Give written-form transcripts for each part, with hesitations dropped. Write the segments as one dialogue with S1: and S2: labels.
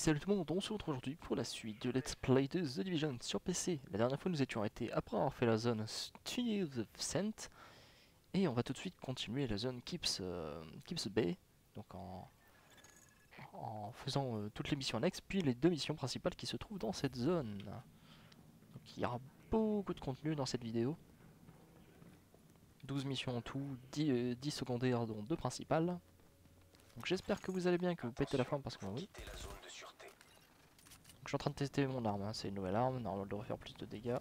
S1: salut tout le monde, on se retrouve aujourd'hui pour la suite de Let's Play de The Division sur PC. La dernière fois nous étions arrêtés après avoir fait la zone Studios of Scent. Et on va tout de suite continuer la zone Keeps Bay. Donc en faisant toutes les missions annexes, puis les deux missions principales qui se trouvent dans cette zone. Donc il y aura beaucoup de contenu dans cette vidéo. 12 missions en tout, 10 secondaires dont 2 principales. Donc j'espère que vous allez bien, que vous pétez la forme parce que oui. Donc, je suis en train de tester mon arme, hein. C'est une nouvelle arme, normalement elle devrait faire plus de dégâts.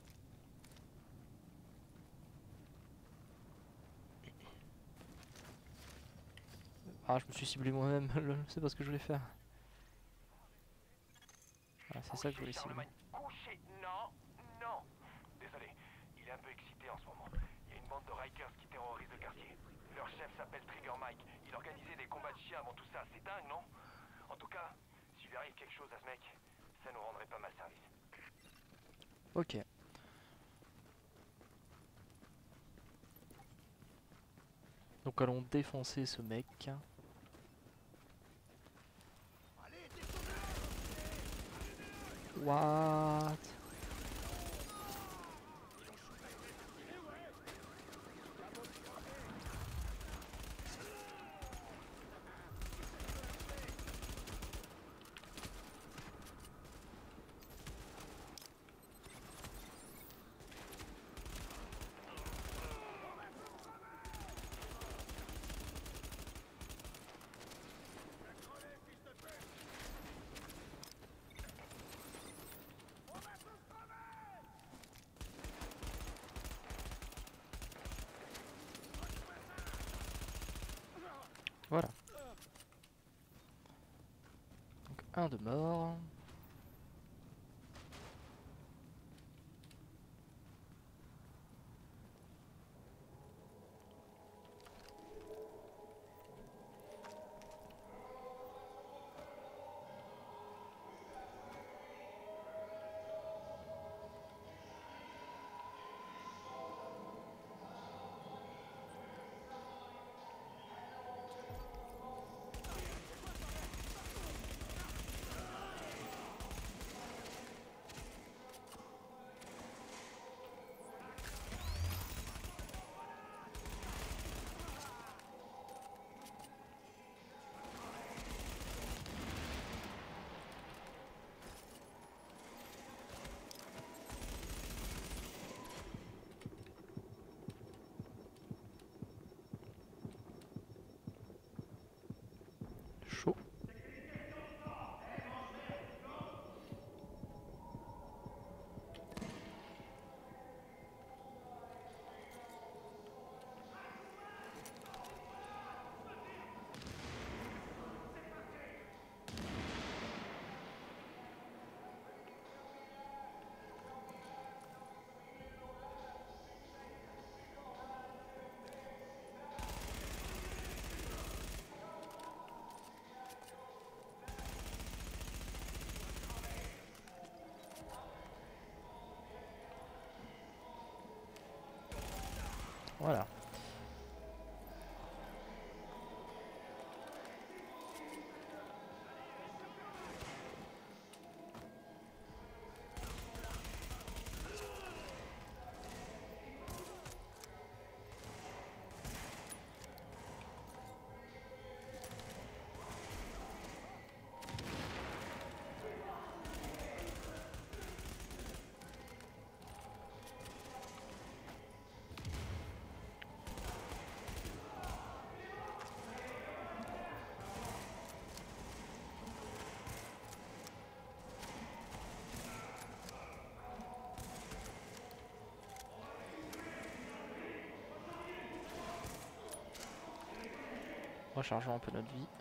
S1: Ah, je me suis ciblé moi-même, c'est pas ce que je voulais faire. Ah, c'est ça que je voulais cibler.
S2: Couché, non, non. Désolé, il est un peu excité en ce moment. Il y a une bande de Rikers qui terrorise le quartier. Leur chef s'appelle Trigger Mike. Il organisait des combats de chiens avant tout ça. C'est dingue, non? En tout cas, s'il lui arrive quelque chose à ce mec, ça nous rendrait pas mal service.
S1: Ok. Donc allons défoncer ce mec. What? Voilà. Donc un de mort. Chaud. Voilà. Rechargeons un peu notre vie.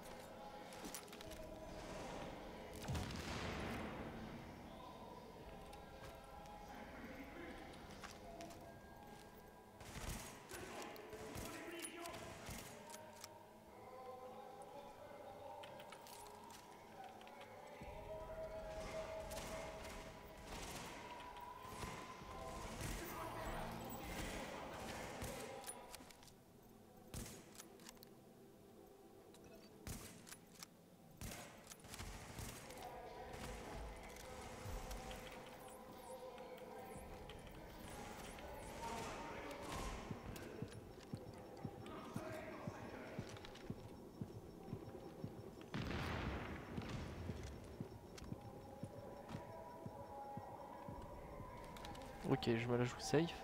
S1: Ok, je me la joue safe.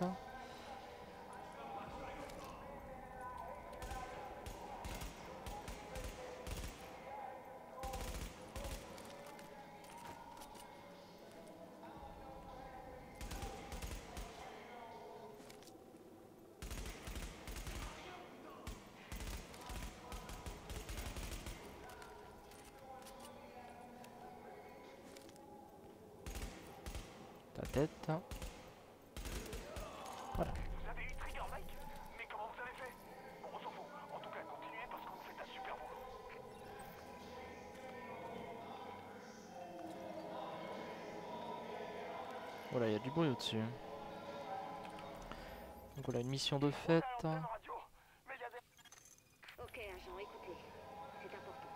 S1: Ta tête. Voilà.
S2: Vous avez eu Trigger Mike? Mais comment vous avez fait? Bon, on s'en fout. En tout cas, continuez parce que vous faites un super boulot.
S1: Voilà, il y a du bruit au-dessus. Donc voilà, une mission de fête.
S2: Antenne radio. Mais il y a des...
S3: Ok, agent, écoutez. C'est important.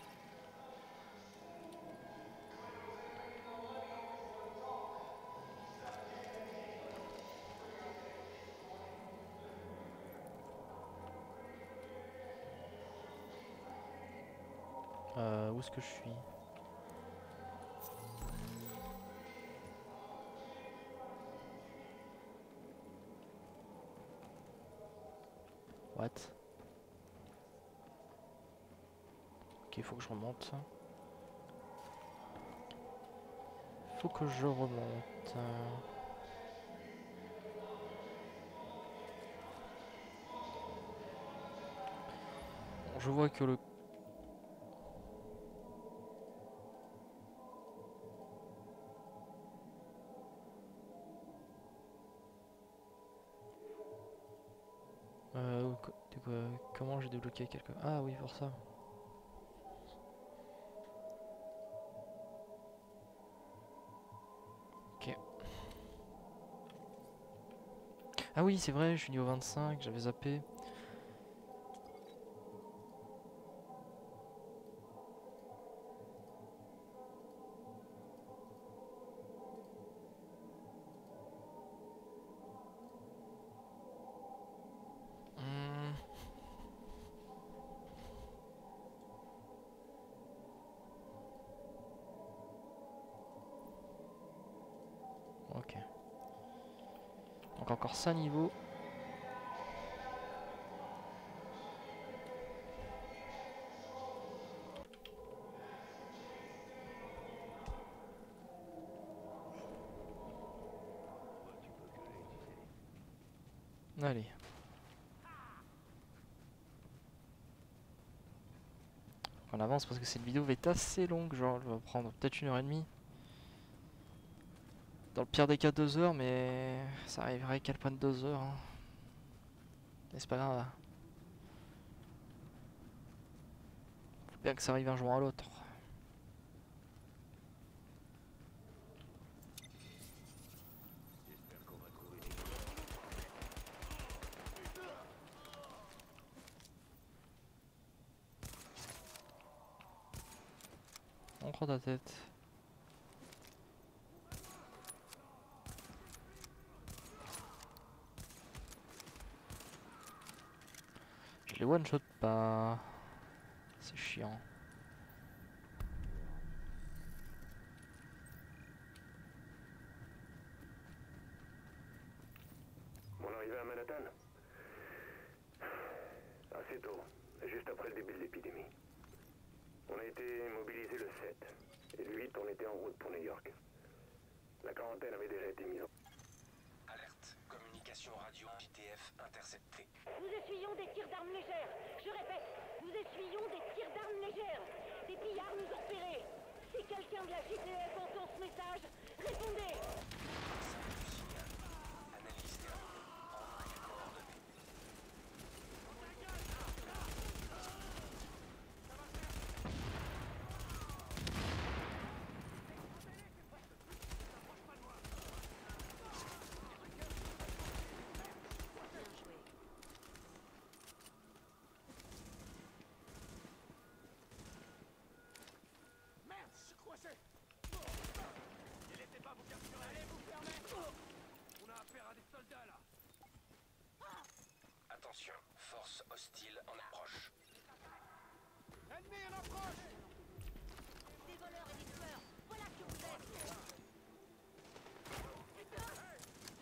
S1: Où est-ce que je suis? What? Ok, il faut que je remonte. Faut que je remonte. Bon, je vois que le... comment j'ai débloqué quelque... Ah oui, pour ça. Ok. Ah oui, c'est vrai, je suis niveau 25, j'avais zappé. Hmm. Ok. Donc encore 5 niveaux. Allez. On avance parce que cette vidéo va être assez longue, genre elle va prendre peut-être 1h30. Dans le pire des cas 2 heures, mais ça arriverait qu'elle prenne 2 heures. Hein. Mais c'est pas grave. Faut bien que ça arrive un jour à l'autre. On prend ta tête. Je les one shot pas. C'est chiant.
S2: Mon arrivée à Manhattan? Assez tôt, juste après le début de l'épidémie. On a été mobilisés le 7, et le 8, on était en route pour New York. La quarantaine avait déjà été mise en... Alerte, communication radio JTF interceptée.
S3: Nous essuyons des tirs d'armes légères. Je répète, nous essuyons des tirs d'armes légères. Des pillards nous ont repérés. Si quelqu'un de la JTF entend ce message, répondez.
S2: Analyse terminée. Envoyez coordonnées. Merde, je suis coincé. Ne laissez pas vous capturer. Allez vous fermer. On a affaire à des soldats là. Attention, force hostile en approche. Ennemi en approche.
S3: Des voleurs et des tueurs. Voilà ce que vous êtes.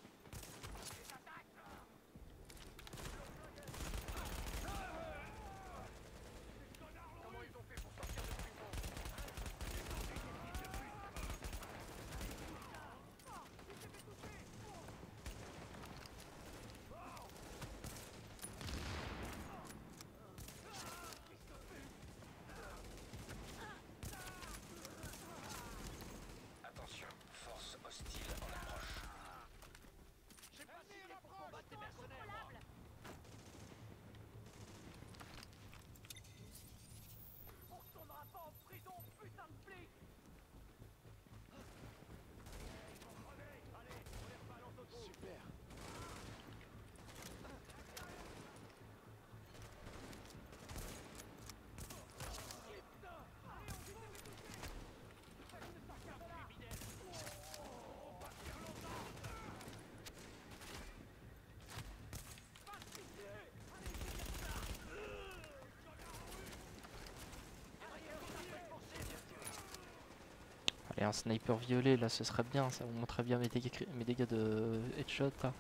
S1: Et un sniper violet là ce serait bien, ça vous montrerait bien mes dégâts de headshot là.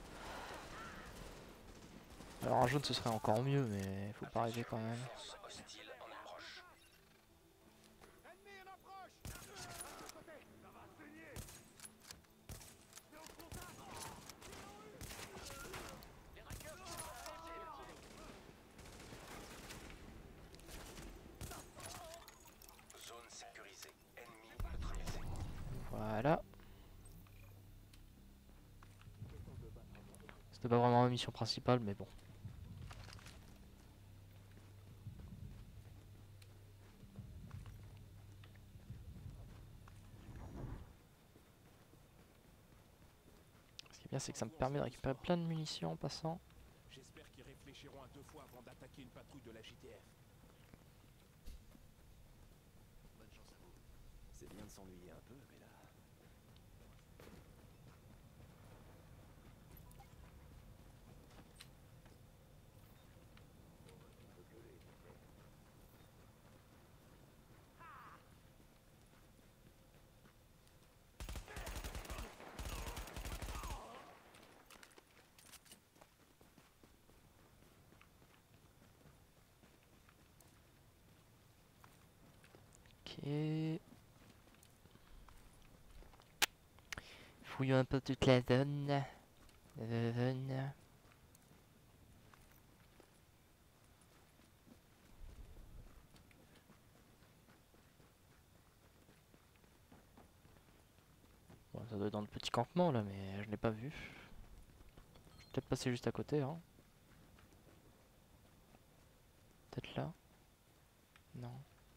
S1: Alors un jaune ce serait encore mieux mais il faut pas rêver quand même. Voilà. C'était pas vraiment ma mission principale mais bon. Ce qui est bien c'est que ça me permet de récupérer plein de munitions en passant.
S4: J'espère qu'ils réfléchiront à deux fois avant d'attaquer une patrouille de la JTF.
S5: Bonne chance à vous. C'est bien de s'ennuyer un peu, mais là...
S1: Ok. Fouillons un peu toute la zone. Bon, ça doit être dans le petit campement là, mais je l'ai pas vu. Je vais peut-être passer juste à côté, hein. Peut-être là. Non.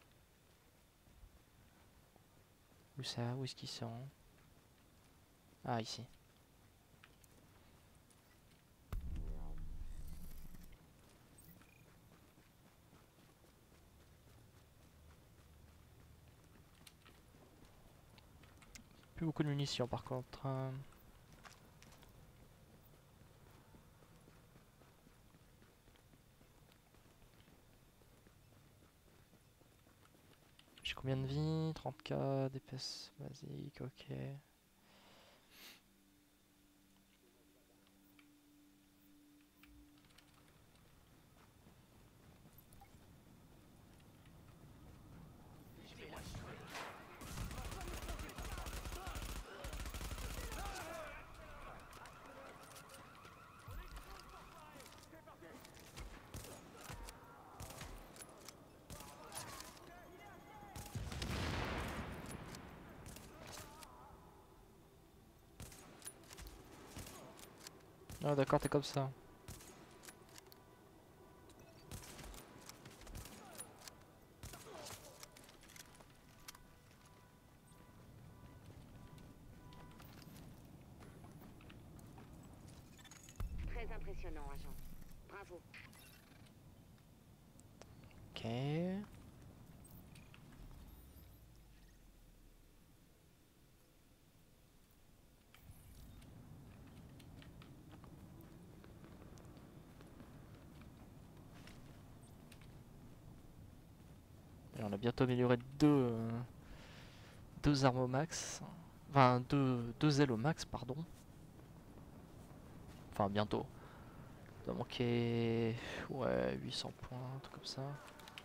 S1: Où ça? Où est-ce qu'ils sont? Ah, ici. Plus beaucoup de munitions par contre. J'ai combien de vie? 30k DPS basique, ok. Ah d'accord, t'es comme ça.
S3: Très impressionnant, agent. Bravo.
S1: Ok. Et on a bientôt amélioré deux armes au max. Enfin, deux ailes au max, pardon. Enfin, bientôt. Il doit manquer... Ouais, 800 points, un truc comme ça.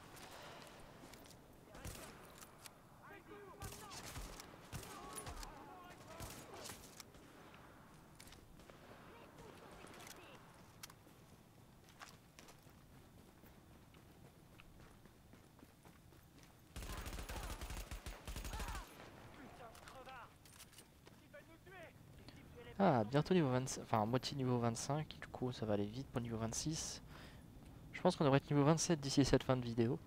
S1: Ah, bientôt niveau 25, enfin moitié niveau 25, du coup ça va aller vite pour le niveau 26. Je pense qu'on devrait être niveau 27 d'ici cette fin de vidéo.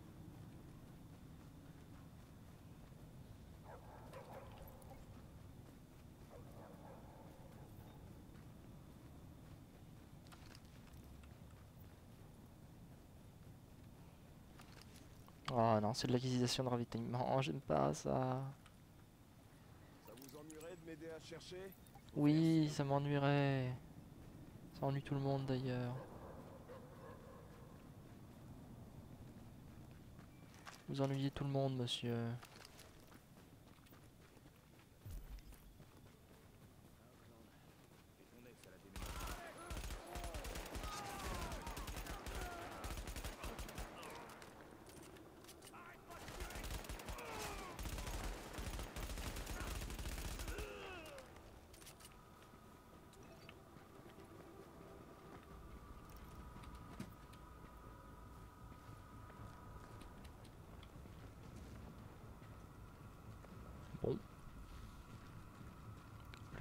S1: Oh non, c'est de l'acquisition de ravitaillement, oh, j'aime pas ça.
S4: Ça vous ennuierait de m'aider à chercher?
S1: Oui, ça m'ennuierait. Ça ennuie tout le monde d'ailleurs. Vous ennuyez tout le monde, monsieur.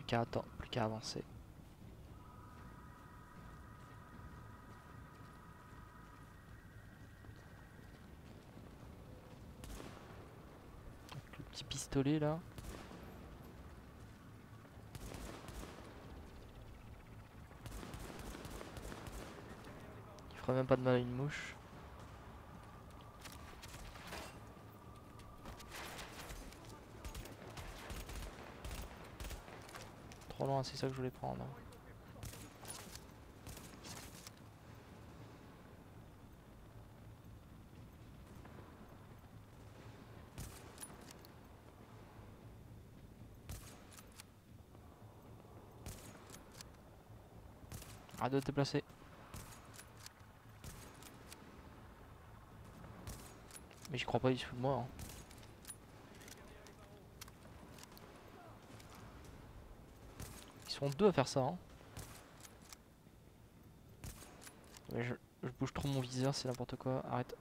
S1: qu'à attendre, plus qu'à avancer. Avec le petit pistolet là. Il fera même pas de mal à une mouche. Trop loin, c'est ça que je voulais prendre. Arrête de te déplacer. Mais j'y crois pas, il se fout de moi. Hein. Ils sont deux à faire ça. Hein. Mais je bouge trop mon viseur, c'est n'importe quoi. Arrête.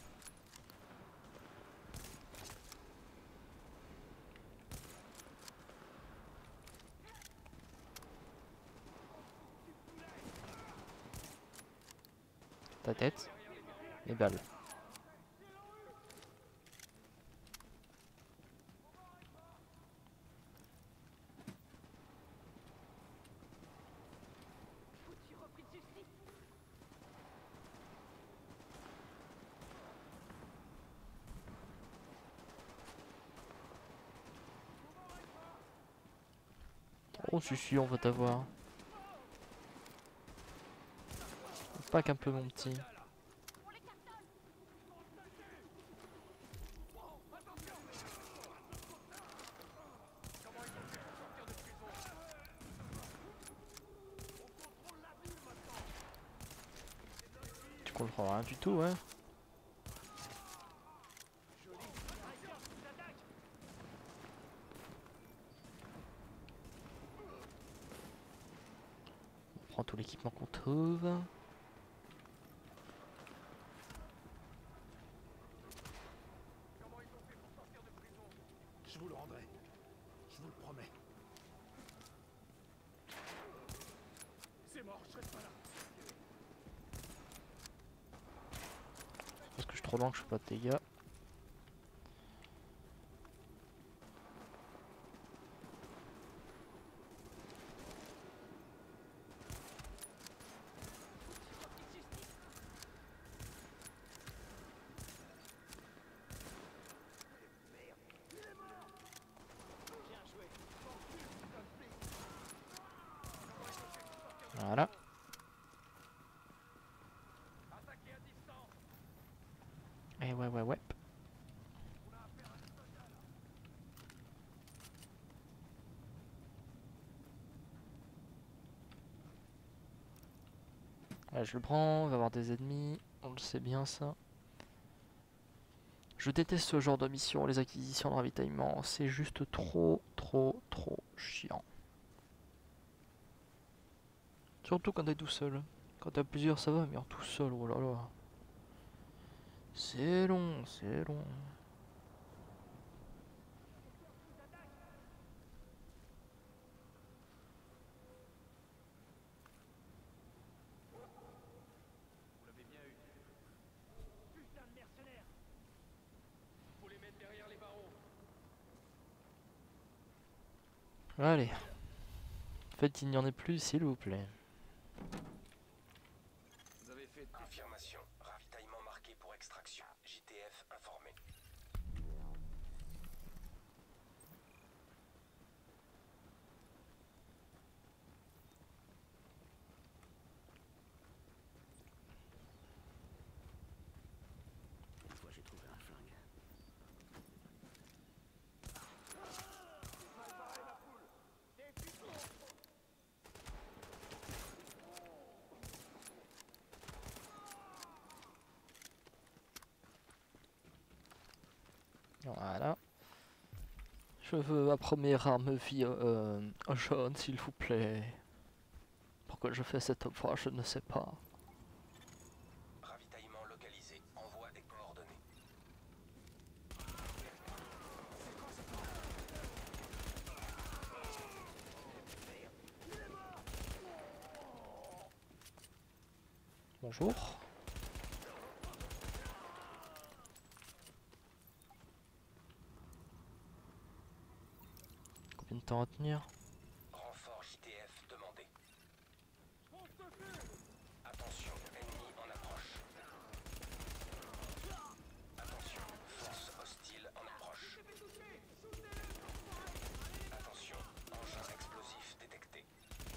S1: Ta tête. Les balles. Oh si, on va t'avoir. Pas qu'un peu mon petit. Tu comprends rien du tout, ouais. On prend tout l'équipement qu'on trouve.
S4: Je vous le rendrai. Je vous le promets. C'est mort, je reste pas là.
S1: Parce que je suis trop loin que je fais pas de dégâts. Voilà. Et ouais. Là, je le prends, on va avoir des ennemis, on le sait bien ça. Je déteste ce genre de mission, les acquisitions de ravitaillement, c'est juste trop chiant. Surtout quand t'es tout seul. Quand t'as plusieurs ça va, mais en tout seul, oh là là. C'est long, c'est long.
S2: Vous l'avez bien eu. Putain de mercenaires! Faut les mettre derrière les barreaux.
S1: Allez. Faites il n'y en ait plus, s'il vous plaît.
S2: Vous avez fait...
S6: Confirmation. Ravitaillement marqué pour extraction. JTF informé.
S5: Une fois j'ai trouvé un flingue.
S1: Voilà. Je veux ma première arme jaune, s'il vous plaît. Pourquoi je fais cette offre, je ne sais pas.
S6: Ravitaillement localisé. Envoi des coordonnées.
S1: Bonjour. Combien de temps à tenir?
S6: Renfort JTF demandé. Attention, ennemi en approche. Attention, force hostile en approche. Attention, engin explosif détecté.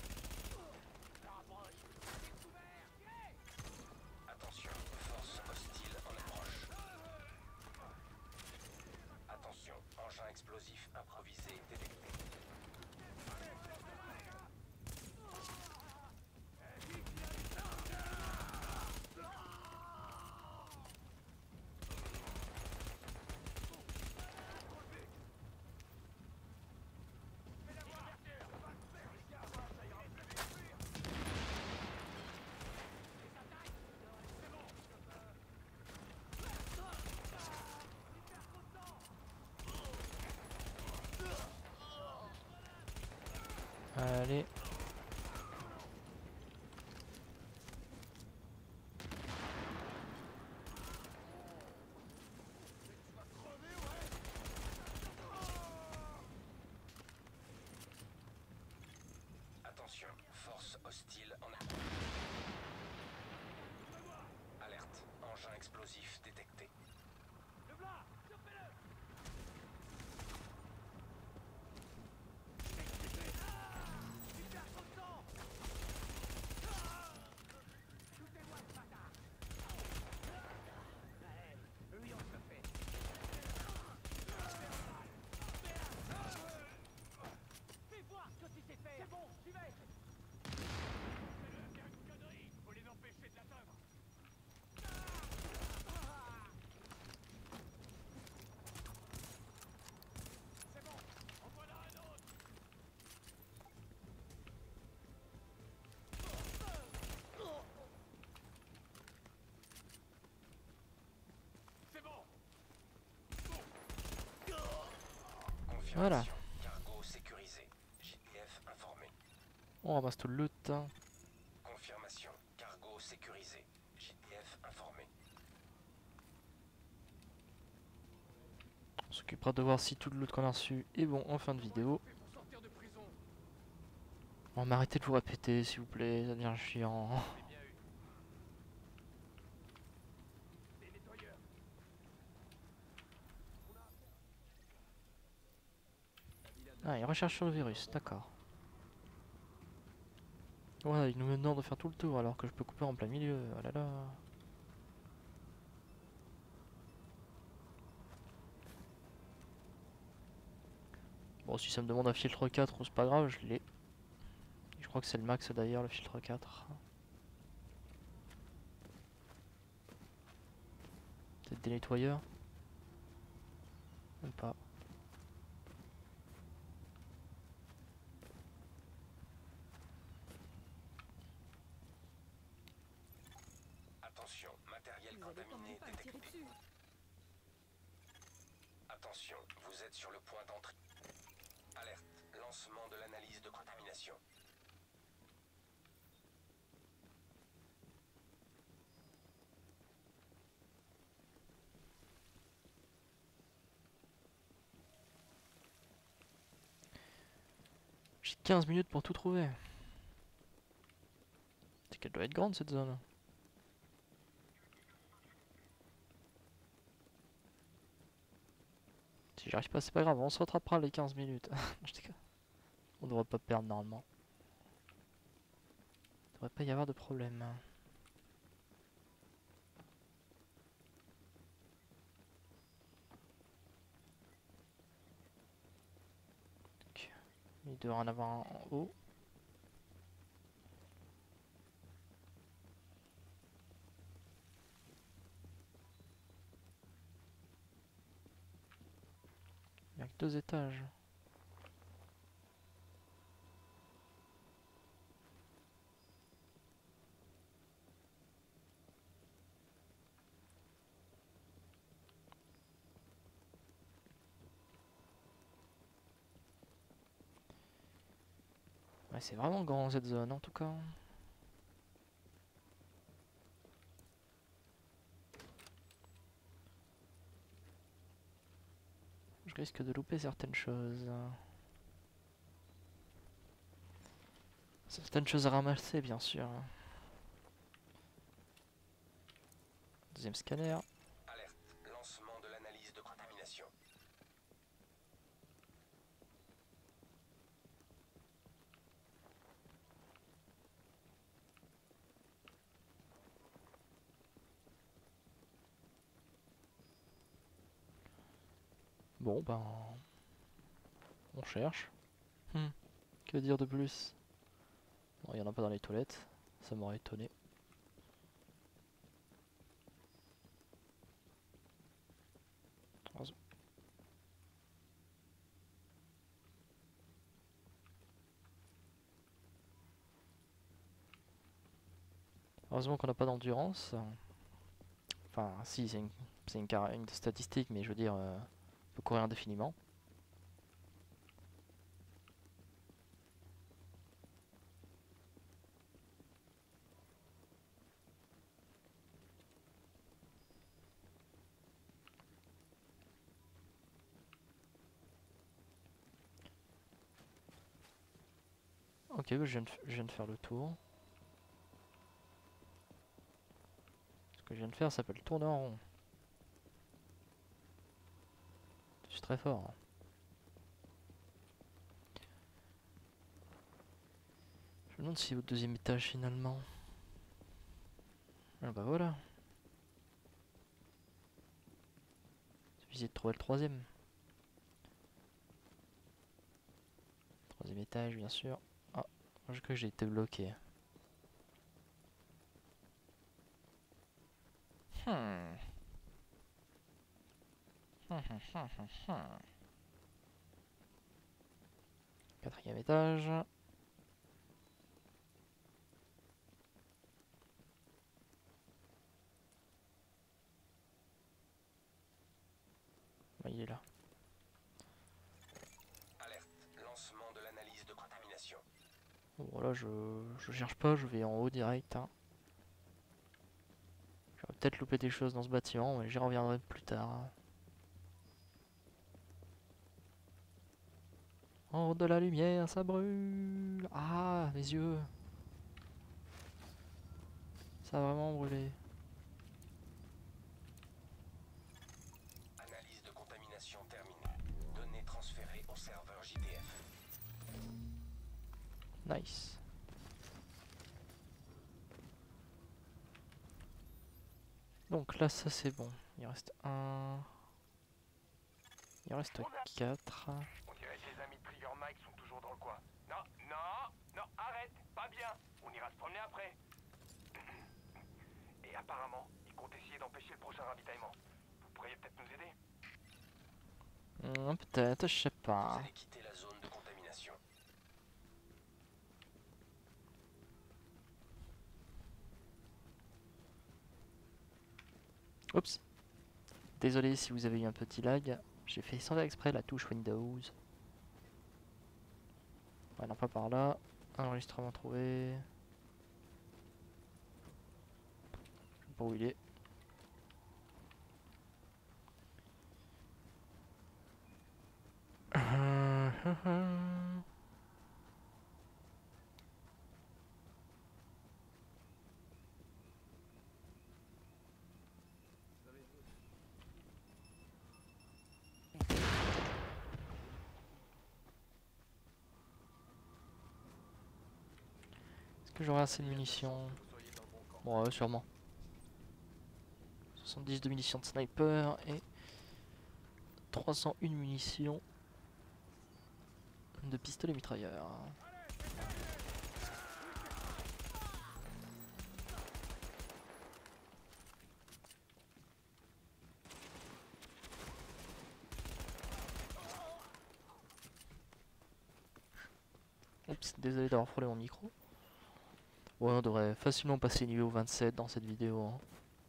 S6: Attention, force hostile en approche. Attention, engin explosif improvisé détecté.
S1: Allez.
S6: Attention, force hostile en approche. Alerte, engin explosif détecté.
S1: Voilà.
S6: Cargo sécurisé. JTF informé.
S1: On ramasse tout le loot. Hein.
S6: Confirmation. Cargo sécurisé. JTF informé.
S1: On s'occupera de voir si tout le loot qu'on a reçu est bon en fin de vidéo. On va m'arrêter de vous répéter s'il vous plaît, ça devient chiant. Ah, il recherche sur le virus, d'accord. Ouais, il nous demande de faire tout le tour alors que je peux couper en plein milieu, oh là là. Bon, si ça me demande un filtre 4, c'est pas grave, je l'ai. Je crois que c'est le max d'ailleurs, le filtre 4. Peut-être des nettoyeurs? Même pas.
S6: Attention, matériel contaminé détecté. Attention, vous êtes sur le point d'entrée. Alerte, lancement de l'analyse de contamination.
S1: J'ai 15 minutes pour tout trouver. C'est qu'elle doit être grande cette zone. Si j'arrive pas, c'est pas grave, on se rattrapera les 15 minutes. On devrait pas perdre normalement. Il devrait pas y avoir de problème. Donc, il devrait en avoir un en haut. Il n'y a que 2 étages. Ouais, c'est vraiment grand cette zone en tout cas. Je risque de louper certaines choses. Certaines choses à ramasser, bien sûr. Deuxième scanner.
S6: Alerte. Lancement de l'analyse de contamination.
S1: Bon, ben... on cherche. Que dire de plus? Bon, il y en a pas dans les toilettes. Ça m'aurait étonné. Heureusement qu'on n'a pas d'endurance. Enfin, si, c'est une statistique, mais je veux dire, on peut courir indéfiniment. Ok, bah, je viens de faire le tour. Ce que je viens de faire s'appelle tourner en rond. Je suis très fort. Je me demande si c'est au deuxième étage finalement. Ah bah voilà. Suffisait de trouver le troisième. Troisième étage, bien sûr. Ah, je crois que j'ai été bloqué. Quatrième étage. Bah, il est là.
S6: Alerte. Lancement de l'analyse de contamination.
S1: Bon là je cherche pas, je vais en haut direct. Hein. J'aurais peut-être loupé des choses dans ce bâtiment, mais j'y reviendrai plus tard. Oh, de la lumière, ça brûle. Ah, mes yeux. Ça a vraiment brûlé.
S6: Analyse de contamination terminée. Données transférées au serveur JDF.
S1: Nice. Donc là, ça c'est bon. Il reste un. Il reste 4.
S2: On dirait que les amis de Trigger Mike sont toujours dans le coin. Non, non, non, arrête, pas bien. On ira se promener après. Et apparemment, ils comptent essayer d'empêcher le prochain ravitaillement. Vous pourriez peut-être nous aider?
S1: Peut-être, je sais
S6: Vous
S1: pas.
S6: allez quitter la zone de contamination.
S1: Oups. Désolé si vous avez eu un petit lag. J'ai fait sans faire exprès la touche Windows. Ouais, non, pas par là. Enregistrement trouvé. Je sais pas où il est. Est-ce que j'aurai assez de munitions? Bon, ouais, sûrement. 70 de munitions de sniper et 301 munitions de pistolet mitrailleur. Oups, désolé d'avoir frôlé mon micro. Ouais, on devrait facilement passer niveau 27 dans cette vidéo. Hein.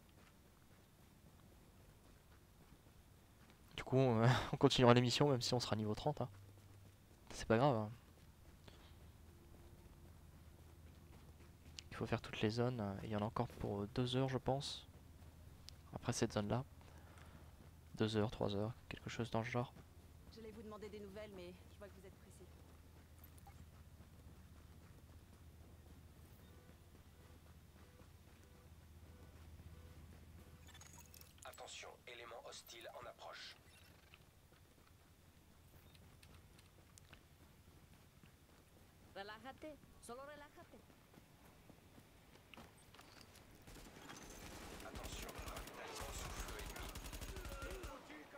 S1: Du coup, on continuera l'émission même si on sera niveau 30. Hein. C'est pas grave. Hein. Il faut faire toutes les zones. Il y en a encore pour 2 heures, je pense. Après cette zone-là. 2 heures, 3 heures, quelque chose dans le genre.
S7: demander des nouvelles, mais je vois que vous êtes pressé.
S6: Attention, élément hostile en approche.
S7: Relájate, solo relájate.
S6: Attention, ravitaillement sous feu ennemi.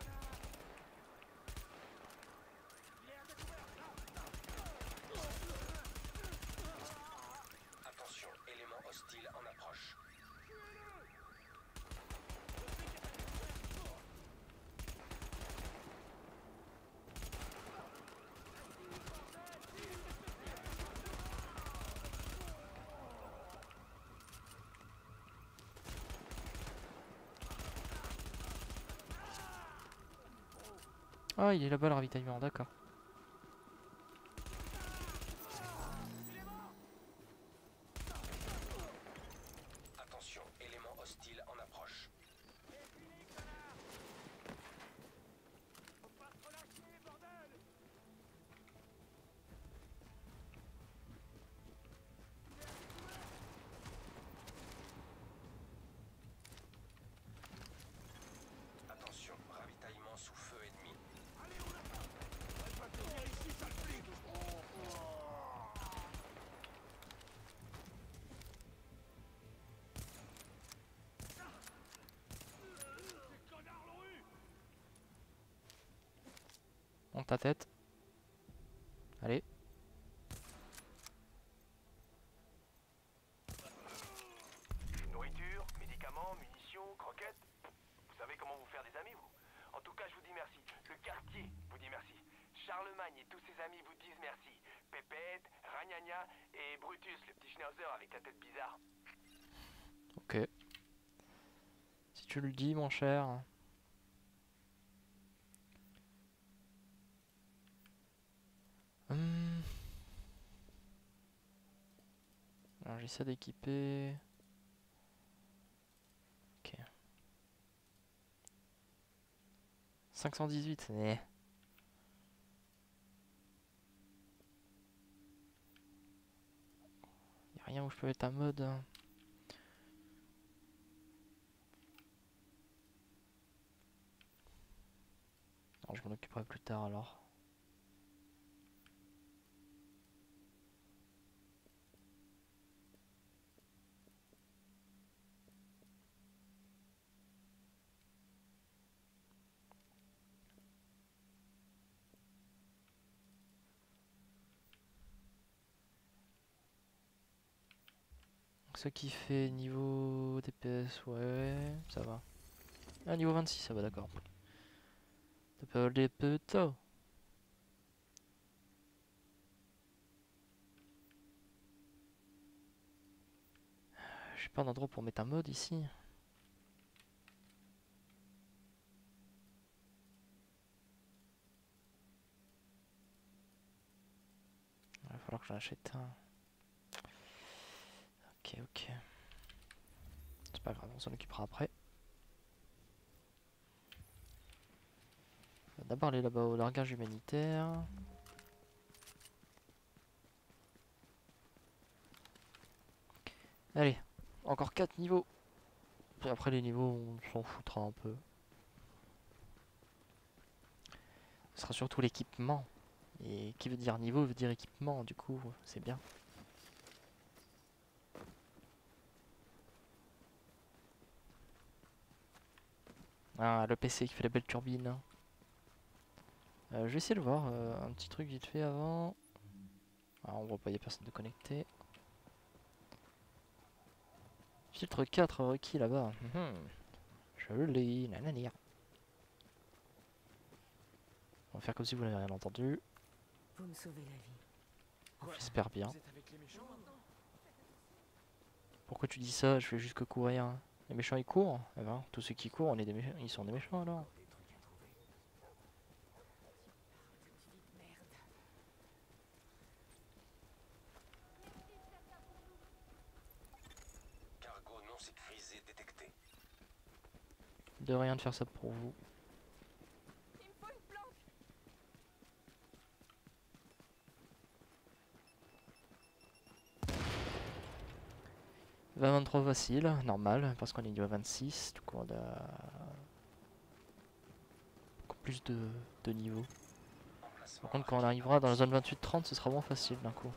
S6: Attention, élément hostile en approche.
S1: Ah, il est là-bas le ravitaillement, d'accord.
S6: Attention, élément hostile en approche. Attention, ravitaillement sous feu ennemi.
S1: Monte ta tête. Allez.
S2: Nourriture, médicaments, munitions, croquettes. Vous savez comment vous faire des amis, vous? En tout cas, je vous dis merci. Le quartier vous dit merci. Charlemagne et tous ses amis vous disent merci. Pépette, Ragnagna et Brutus, le petit schnauzer avec la tête bizarre.
S1: Ok. Si tu le dis, mon cher. Alors j'essaie d'équiper. Ok. 518, eh. Y'a rien où je peux mettre un mode. Alors je m'en occuperai plus tard alors. Ce qui fait niveau DPS, ouais, ça va. Ah, niveau 26, ça va, d'accord. T'as pas des putains. J'ai pas d'endroit pour mettre un mode ici. Il va falloir que j'en achète un. Ok, ok. C'est pas grave, on s'en occupera après. On va d'abord aller là-bas au largage humanitaire. Allez, encore 4 niveaux. Puis après les niveaux, on s'en foutra un peu. Ce sera surtout l'équipement. Et qui veut dire niveau veut dire équipement, du coup, c'est bien. Ah, le PC qui fait la belle turbine. Je vais essayer de voir un petit truc vite fait avant. Ah, on voit pas, il n'y a personne de connecté. Filtre 4 requis là-bas. Je l'ai, nanani. On va faire comme si vous n'avez rien entendu.
S7: Vous me sauvez la vie.
S1: J'espère bien.
S4: Vous êtes avec les méchants maintenant?
S1: Pourquoi tu dis ça? Je fais juste que courir. Les méchants ils courent. Eh ben, tous ceux qui courent, on est des méchants. Ils sont des méchants alors.
S6: Cargo non sécurisé détecté.
S1: De rien de faire ça pour vous.
S7: Il me faut une planque.
S1: 20-23 facile, normal, parce qu'on est niveau 26, du coup on a beaucoup plus de niveau. Par contre quand on arrivera dans la zone 28-30, ce sera moins facile d'un coup.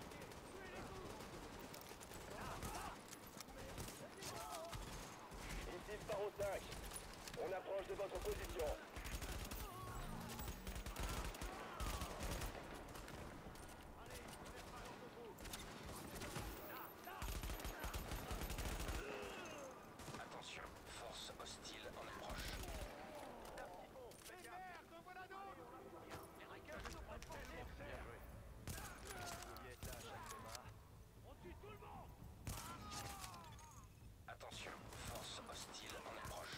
S2: Ici Sparrow 5. On approche de votre position.
S6: Attention, force hostile en approche. Attention, force hostile en approche.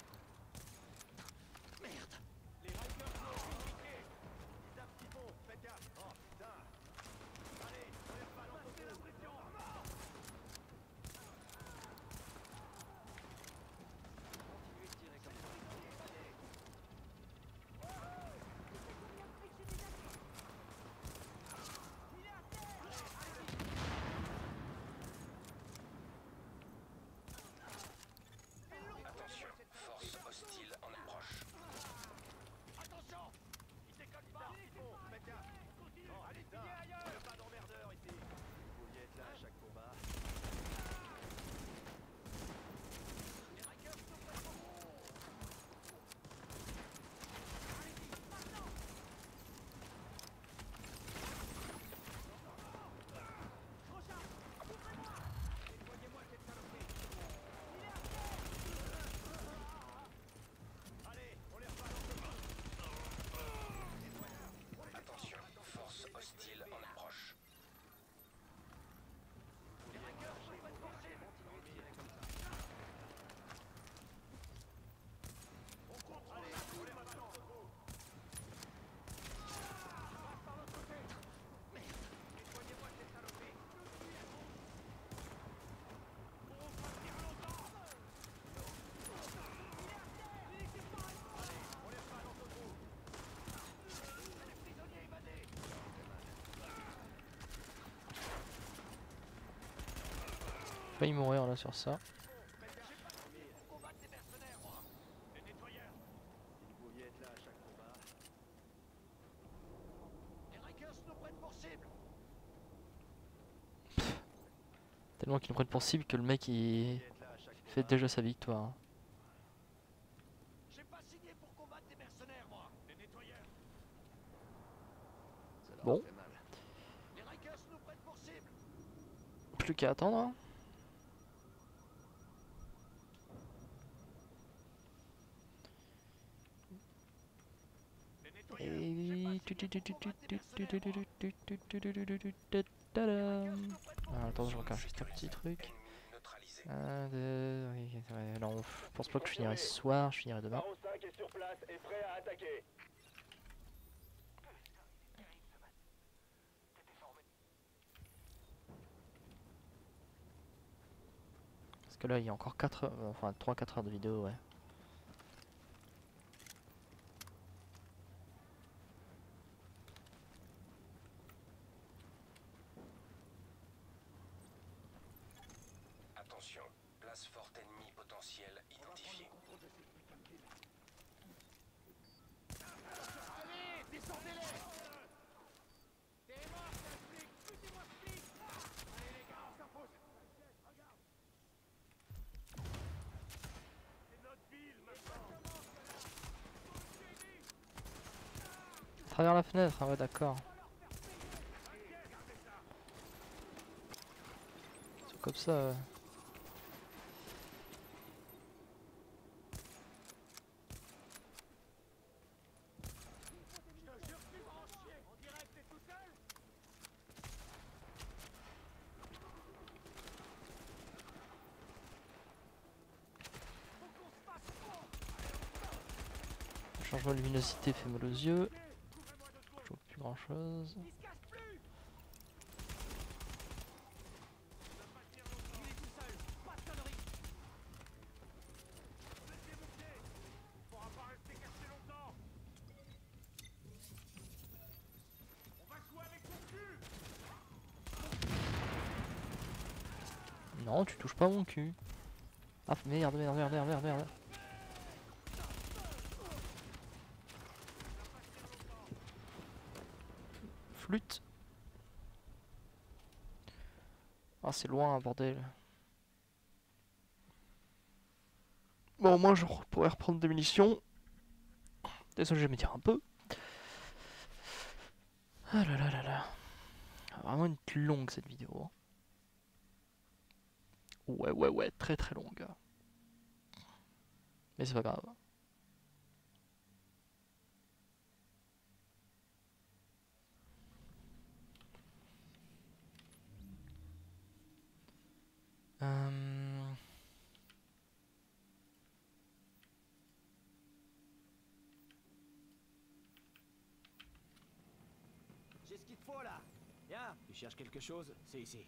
S6: Attention, force hostile en approche. Attention, force hostile en approche.
S1: Failli mourir là sur ça. Tellement qu'ils nous prennent pour cible que le mec il fait déjà sa victoire. Bon. Plus qu'à attendre. Hein. Attends, je regarde juste un petit truc. Non, je pense pas que je finirai ce soir, je finirai demain.
S2: Sparrow 5 est sur place et prêt à attaquer.
S1: Parce que là, il y a encore 4 heures, enfin 3-4 heures de vidéo, ouais.
S6: Attention, place forte ennemie potentielle identifiée.
S1: À travers la fenêtre, ah ouais d'accord. C'est comme ça. Changement de luminosité fait mal aux yeux. Je vois plus grand chose. Non, tu touches pas mon cul. Ah merde, merde, merde, merde, merde, merde. Flûte. Ah, c'est loin, bordel. Bon, moi, je pourrais reprendre des munitions. Désolé, je vais me dire un peu. Ah là là là là. Vraiment une longue cette vidéo. Hein. Ouais, ouais, ouais, très très longue. Mais c'est pas grave. Euh...
S5: J'ai ce qu'il te faut là. Viens, tu cherches quelque chose? C'est ici.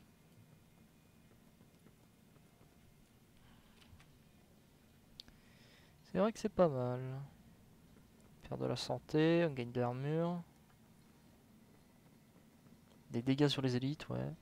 S1: C'est vrai que c'est pas mal. Faire de la santé, on gagne de l'armure. Des dégâts sur les élites, ouais.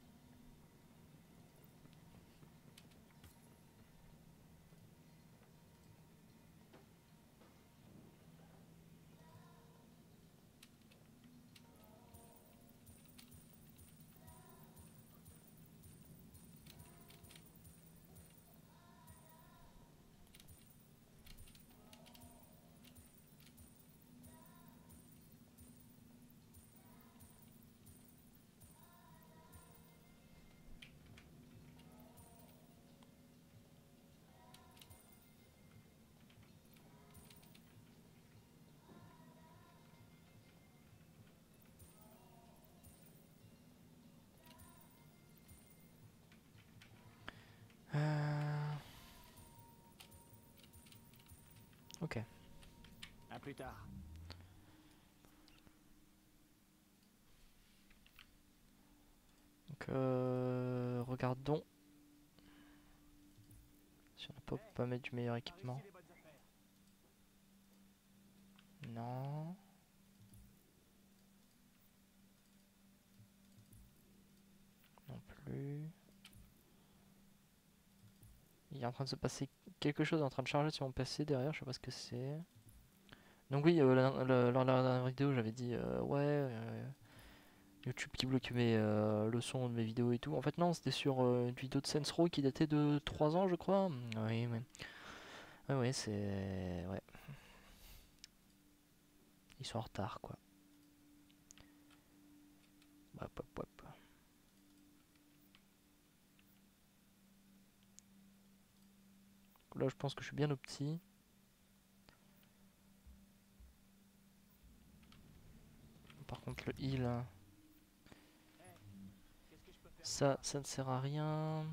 S1: Ok.
S5: À plus tard.
S1: Donc, regardons. Si on peut pas mettre du meilleur équipement. Non. Non plus. Il est en train de se passer quelque chose, est en train de charger sur mon PC derrière, je sais pas ce que c'est. Donc oui, lors de la dernière vidéo, j'avais dit ouais, YouTube qui bloque le son de mes vidéos et tout. En fait non, c'était sur une vidéo de Saints Row qui datait de 3 ans je crois. Oui, oui. Ouais, ouais, c'est... Ouais. Ils sont en retard quoi. Hop, hop, hop. Là je pense que je suis bien au petit. Par contre le heal, hein, ça ne sert à rien.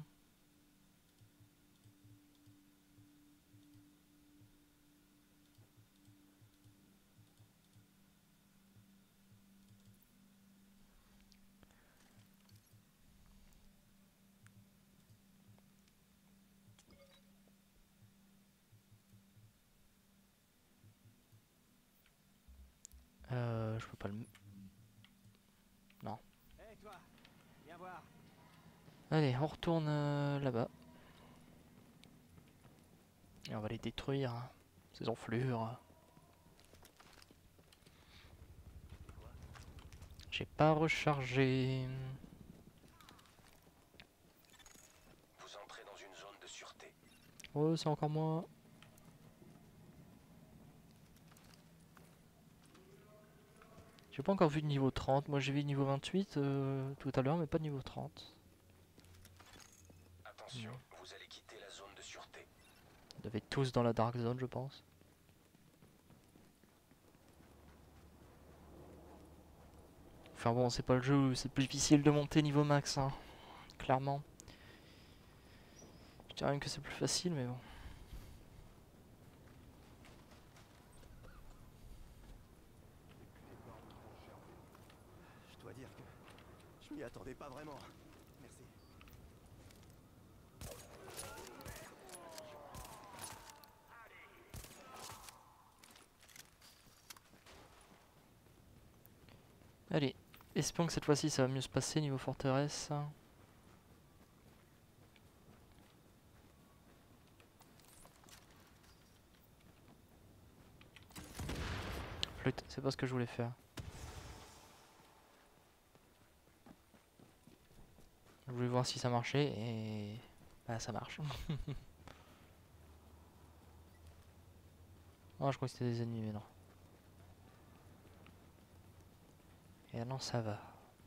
S1: Je peux pas le... Non.
S5: Hé toi, viens voir.
S1: Allez, on retourne là-bas. Et on va les détruire. Ces enflures. J'ai pas rechargé.
S6: Vous entrez dans une zone de sûreté.
S1: Oh, c'est encore moi. J'ai pas encore vu de niveau 30. Moi j'ai vu niveau 28 tout à l'heure, mais pas de niveau 30.
S6: Attention, vous allez quitter la zone de sûreté.
S1: Ils doivent être tous dans la Dark Zone, je pense. Enfin bon, c'est pas le jeu où c'est plus difficile de monter niveau max, hein. Clairement. Je dirais même que c'est plus facile, mais bon.
S5: Je dois dire que je m'y attendais pas vraiment. Merci.
S1: Allez, espérons que cette fois-ci ça va mieux se passer niveau forteresse. flûte, c'est pas ce que je voulais faire. Je voulais voir si ça marchait et bah ça marche. Oh, je crois que c'était des ennemis, mais non. Et non, ça va.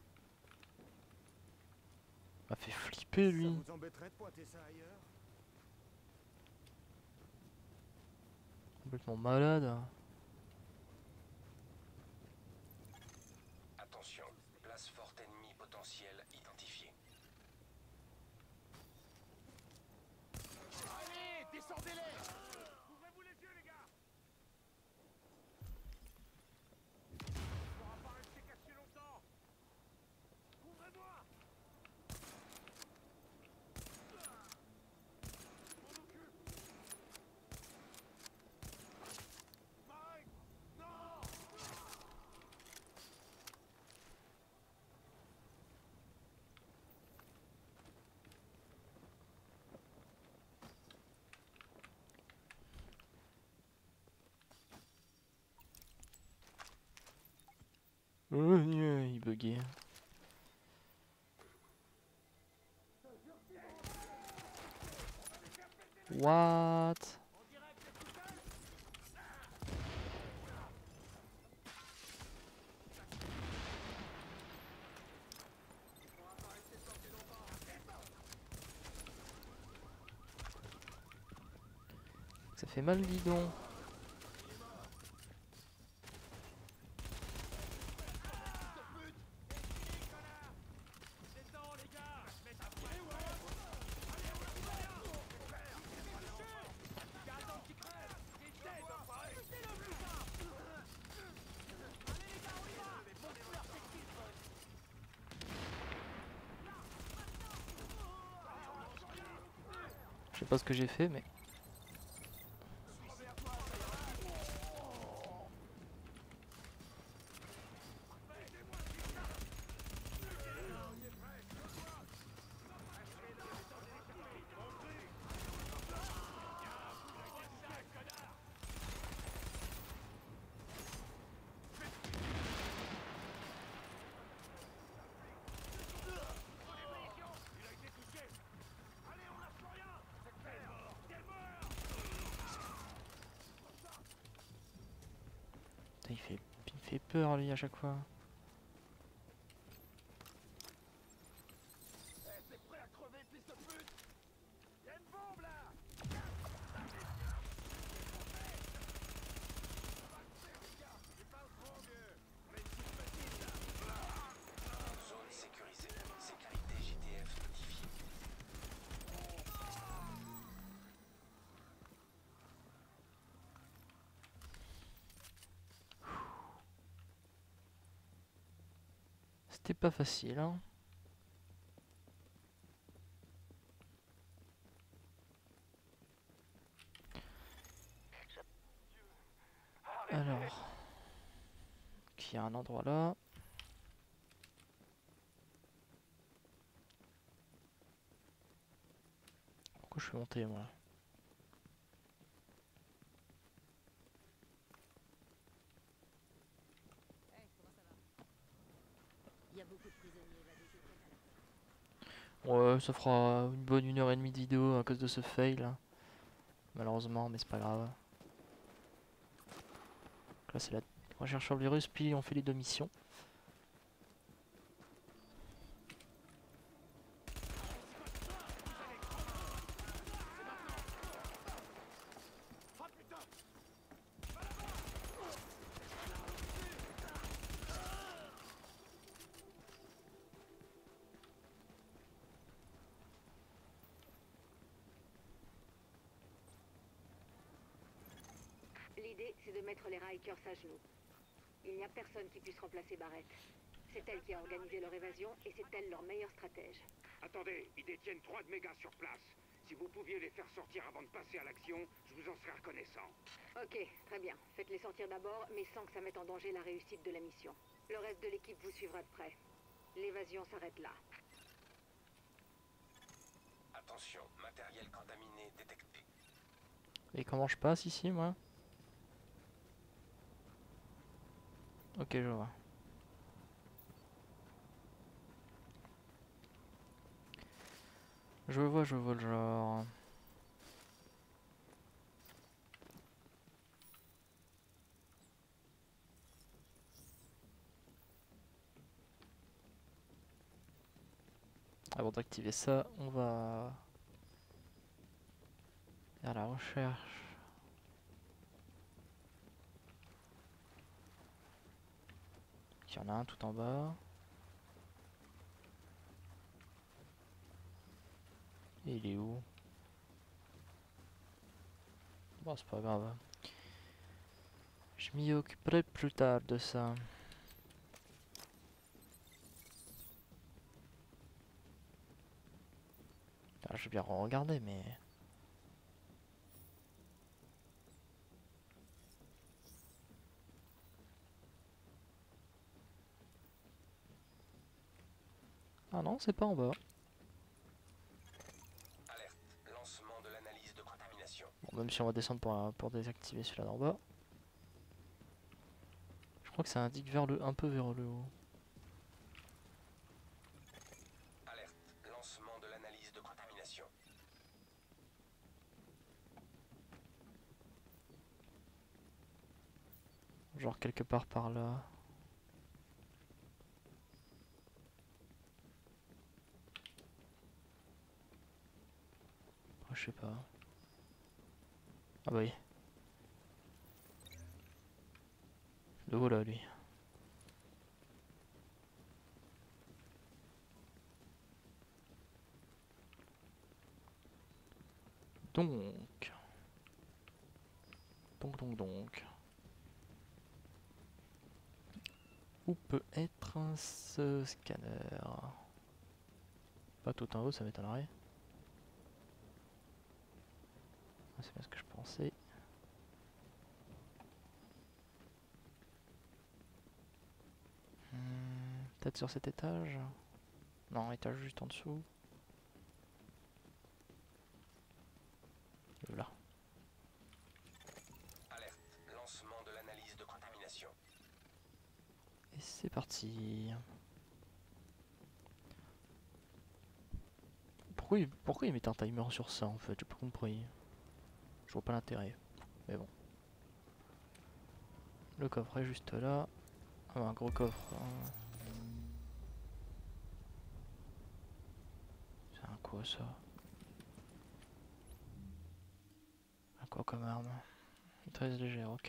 S1: Il m'a fait flipper lui.
S4: Ça vous embêterait de pointer ça ailleurs?
S1: Complètement malade.
S6: Attention, place forte ennemie potentielle identifiée.
S4: Allez, descendez-les! Ouvrez-vous les yeux, les gars! On pourra pas rester caché longtemps! Ouvrez-moi! On occupe! Mike! Non!
S1: Il buguait. What? Ça fait mal, dis donc. Je sais pas ce que j'ai fait, mais... Putain, il me fait peur lui à chaque fois.
S4: T'es prêt à crever, fils de pute? Y'a une bombe là!
S6: Zone sécurisée. Sécurité JTF notifiée.
S1: C'était pas facile, hein. Alors... Il y a un endroit là. Pourquoi je suis monté, moi?
S7: Il y a beaucoup de prisonniers évadés, c'est prêt à la
S1: Ouais, ça fera une bonne 1h30 de vidéo à cause de ce fail, là. Malheureusement, mais c'est pas grave. Donc là, c'est la recherche sur le virus, puis on fait les 2 missions.
S3: L'idée, c'est de mettre les Rikers à genoux. Il n'y a personne qui puisse remplacer Barrett. C'est elle qui a organisé leur évasion et c'est elle leur meilleure stratège.
S8: Attendez, ils détiennent 3 de mégas sur place. Si vous pouviez les faire sortir avant de passer à l'action, je vous en serais reconnaissant.
S3: Ok, très bien. Faites-les sortir d'abord, mais sans que ça mette en danger la réussite de la mission. Le reste de l'équipe vous suivra de près. L'évasion s'arrête là.
S6: Attention, matériel contaminé détecté.
S1: Et comment je passe ici, moi? Ok, je vois. Je vois le genre. Avant d'activer ça, on va faire la recherche. Il y en a un tout en bas. Et il est où? Bon, c'est pas grave. Je m'y occuperai plus tard de ça. Ah, je vais bien regarder, mais... Ah non, c'est pas en bas.
S6: Alerte. Lancement de l'analyse de contamination.
S1: Bon, même si on va descendre pour désactiver celui-là d'en bas. Je crois que ça indique vers un peu vers le haut.
S6: Alerte. Lancement de l'analyse de contamination.
S1: Genre quelque part par là. Oh, je sais pas. Ah bah oui. Le voilà lui. Donc. Donc. Où peut être ce scanner? Pas tout en haut, ça m'étonnerait. Ah, c'est bien ce que je pensais. Peut-être sur cet étage? Non, étage juste en dessous. Là.
S6: Alerte. Lancement de l'analyse de contamination.
S1: Et c'est parti. Pourquoi ils mettent un timer sur ça en fait? J'ai pas compris. Je vois pas l'intérêt. Mais bon. Le coffre est juste là. Ah, un gros coffre. Hein. C'est un quoi ça? Un quoi comme arme? Très légère, ok.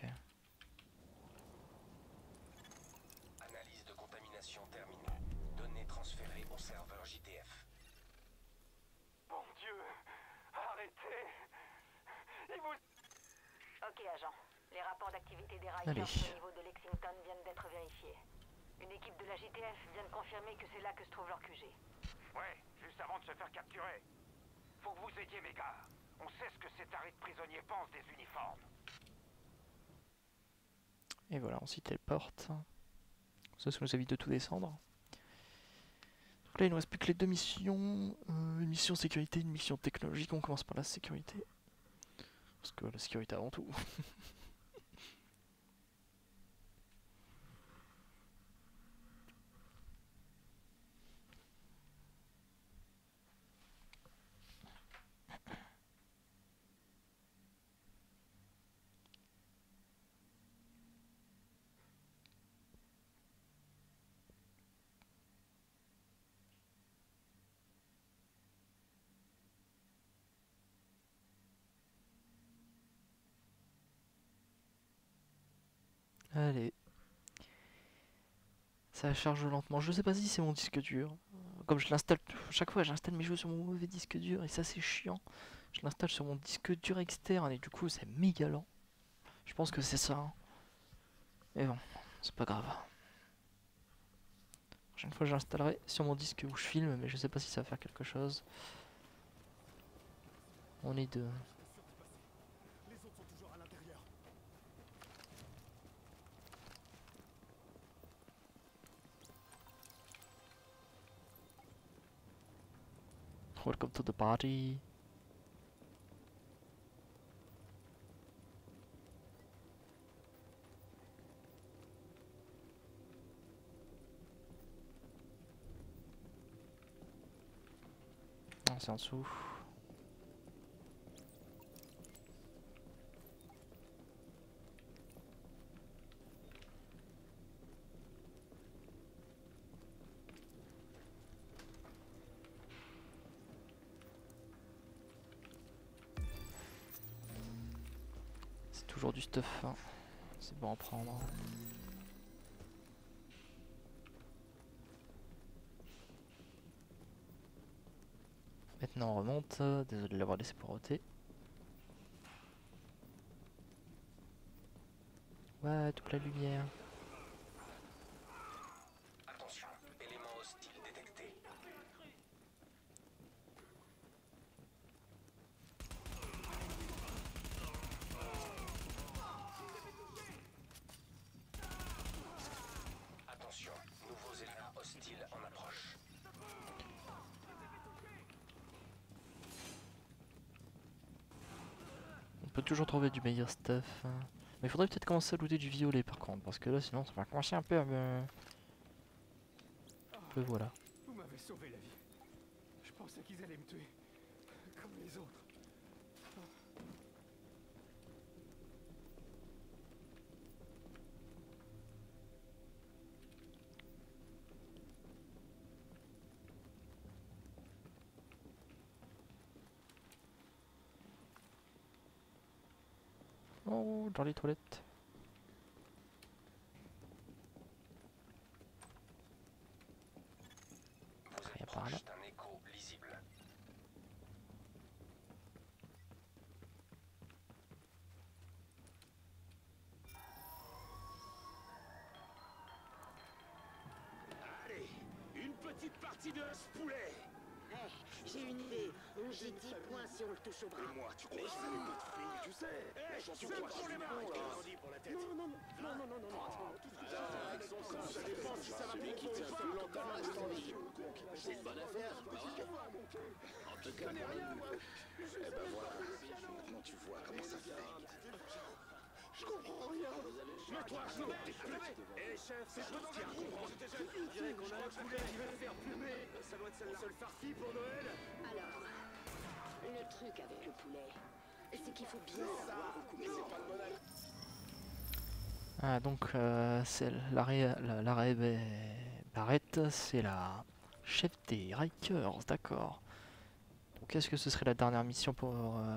S6: Analyse de contamination terminée. Données transférées au serveur JTF.
S2: Bon Dieu, arrêtez. Il vous...
S3: Ok, agent. Les rapports d'activité des
S1: Allez.
S3: Rikers au niveau de Lexington viennent d'être vérifiés. Une équipe de la JTF vient de confirmer que c'est là que se trouve leur QG.
S8: Ouais, juste avant de se faire capturer. Faut que vous aidiez, mes gars. On sait ce que ces tarés de prisonniers pensent des uniformes.
S1: Et voilà, on s'y téléporte. Ça nous évite de tout descendre. Donc là, il nous reste plus que les deux missions. Une mission sécurité, une mission technologique. On commence par la sécurité. Parce que la sécurité avant tout. Allez. Ça charge lentement. Je sais pas si c'est mon disque dur. Comme je l'installe, chaque fois j'installe mes jeux sur mon mauvais disque dur et ça c'est chiant. Je l'installe sur mon disque dur externe et du coup c'est méga lent. Je pense que c'est ça. Hein. Mais bon, c'est pas grave. La prochaine fois j'installerai sur mon disque où je filme, mais je sais pas si ça va faire quelque chose. On est deux.
S4: Les autres sont toujours à l'intérieur.
S1: Welcome to the party. c'est en dessous. C'est toujours du stuff, hein. C'est bon à prendre. Maintenant on remonte, désolé de l'avoir laissé poireauter. Ouais, toute la lumière.
S6: Attention, élément hostile détecté. Attention, nouveaux éléments hostiles en approche.
S1: On peut toujours trouver du meilleur stuff. Hein. Mais il faudrait peut-être commencer à looter du violet par contre, parce que là sinon ça va commencer un peu à me... voilà.
S8: Vous m'avez sauvé la vie. Je pensais qu'ils allaient me tuer. Comme les autres.
S1: Oh, dans les toilettes.
S6: Vous
S1: Rien
S6: êtes
S1: par là.
S6: proche d'un écho lisible.
S8: Allez, une petite partie de ce poulet.
S3: J'ai une idée. On j'ai 10 points si on le touche au bras.
S8: Moi, tu crois que ça n'est pas de flic, tu sais. Tu crois pour les mains, pour la tête.
S3: Non.
S8: Ça dépend si ça va pour qui tient plus longtemps.
S5: C'est une bonne affaire. En tout cas,
S8: Eh ben voilà. Maintenant tu vois comment ça fait. Je comprends rien. Mets-toi à genoux. Eh chef, c'est pas ce qu'il y a à comprendre. On dirait qu'on a un poulet qui va se faire plumer. Ça doit être celle-là. Seule farcie pour Noël.
S3: Alors, le truc avec le poulet, c'est qu'il faut bien savoir où couper.
S8: C'est pas le bon avis.
S1: Ah donc c'est l'arrêt Barrett, c'est la chef des Rikers, d'accord. Donc est-ce que ce serait la dernière mission pour...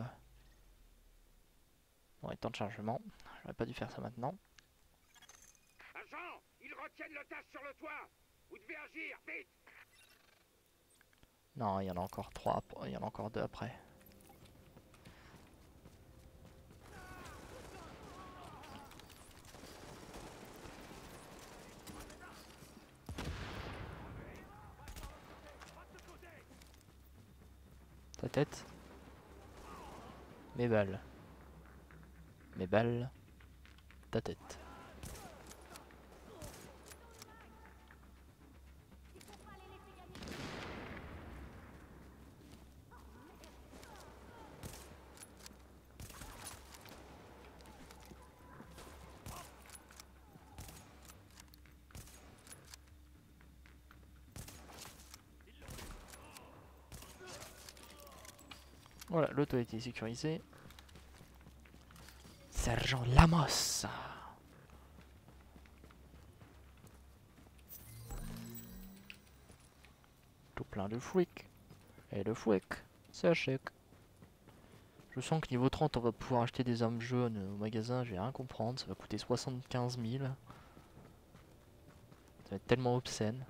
S1: Bon, temps de chargement, j'aurais pas dû faire ça maintenant.
S8: Agent, ils retiennent l'otage sur le toit. Vous devez agir, vite.
S1: Non, il y en a encore 3, il y en a encore 2 après. Ta tête. Mes balles. Mes balles. Ta tête. Voilà, l'auto a été sécurisé. Sergent Lamos. Tout plein de fric. Et le fric, c'est un chèque. Je sens que niveau 30, on va pouvoir acheter des armes jaunes au magasin, je vais rien comprendre. Ça va coûter 75 000. Ça va être tellement obscène.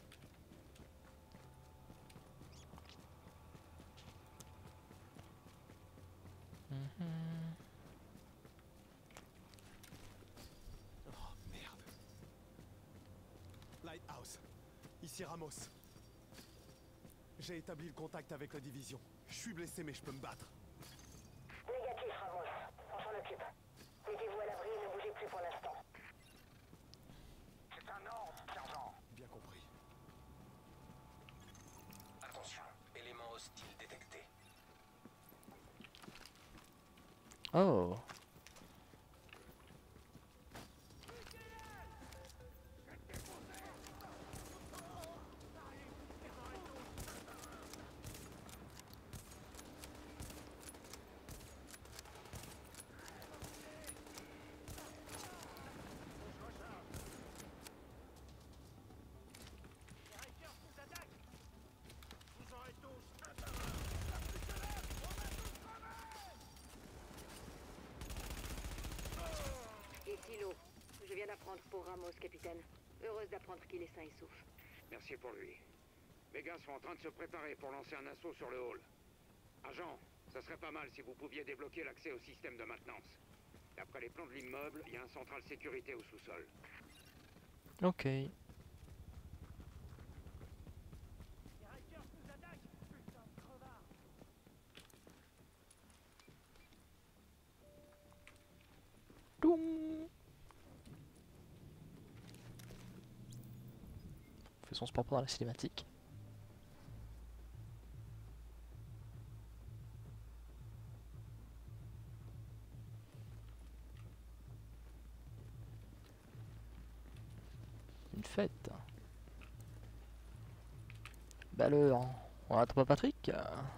S4: Oh merde. Lighthouse. Ici Ramos. J'ai établi le contact avec la division. Je suis blessé mais je peux me battre.
S3: Négatif, Ramos. On s'en occupe. Mettez-vous à l'abri et ne bougez plus pour l'instant.
S8: C'est un ordre, sergent.
S4: Bien compris.
S6: Attention, élément hostile détecté.
S1: Oh.
S3: silo. Je viens d'apprendre pour Ramos, capitaine. Heureuse d'apprendre qu'il est sain et sauf.
S9: Merci pour lui. Mes gars sont en train de se préparer pour lancer un assaut sur le hall. Agent, ça serait pas mal si vous pouviez débloquer l'accès au système de maintenance. D'après les plans de l'immeuble, il y a un central sécurité au sous-sol.
S1: Ok. Doum. On fait son sport pendant la cinématique. Une fête. Bah alors, on attend pas Patrick.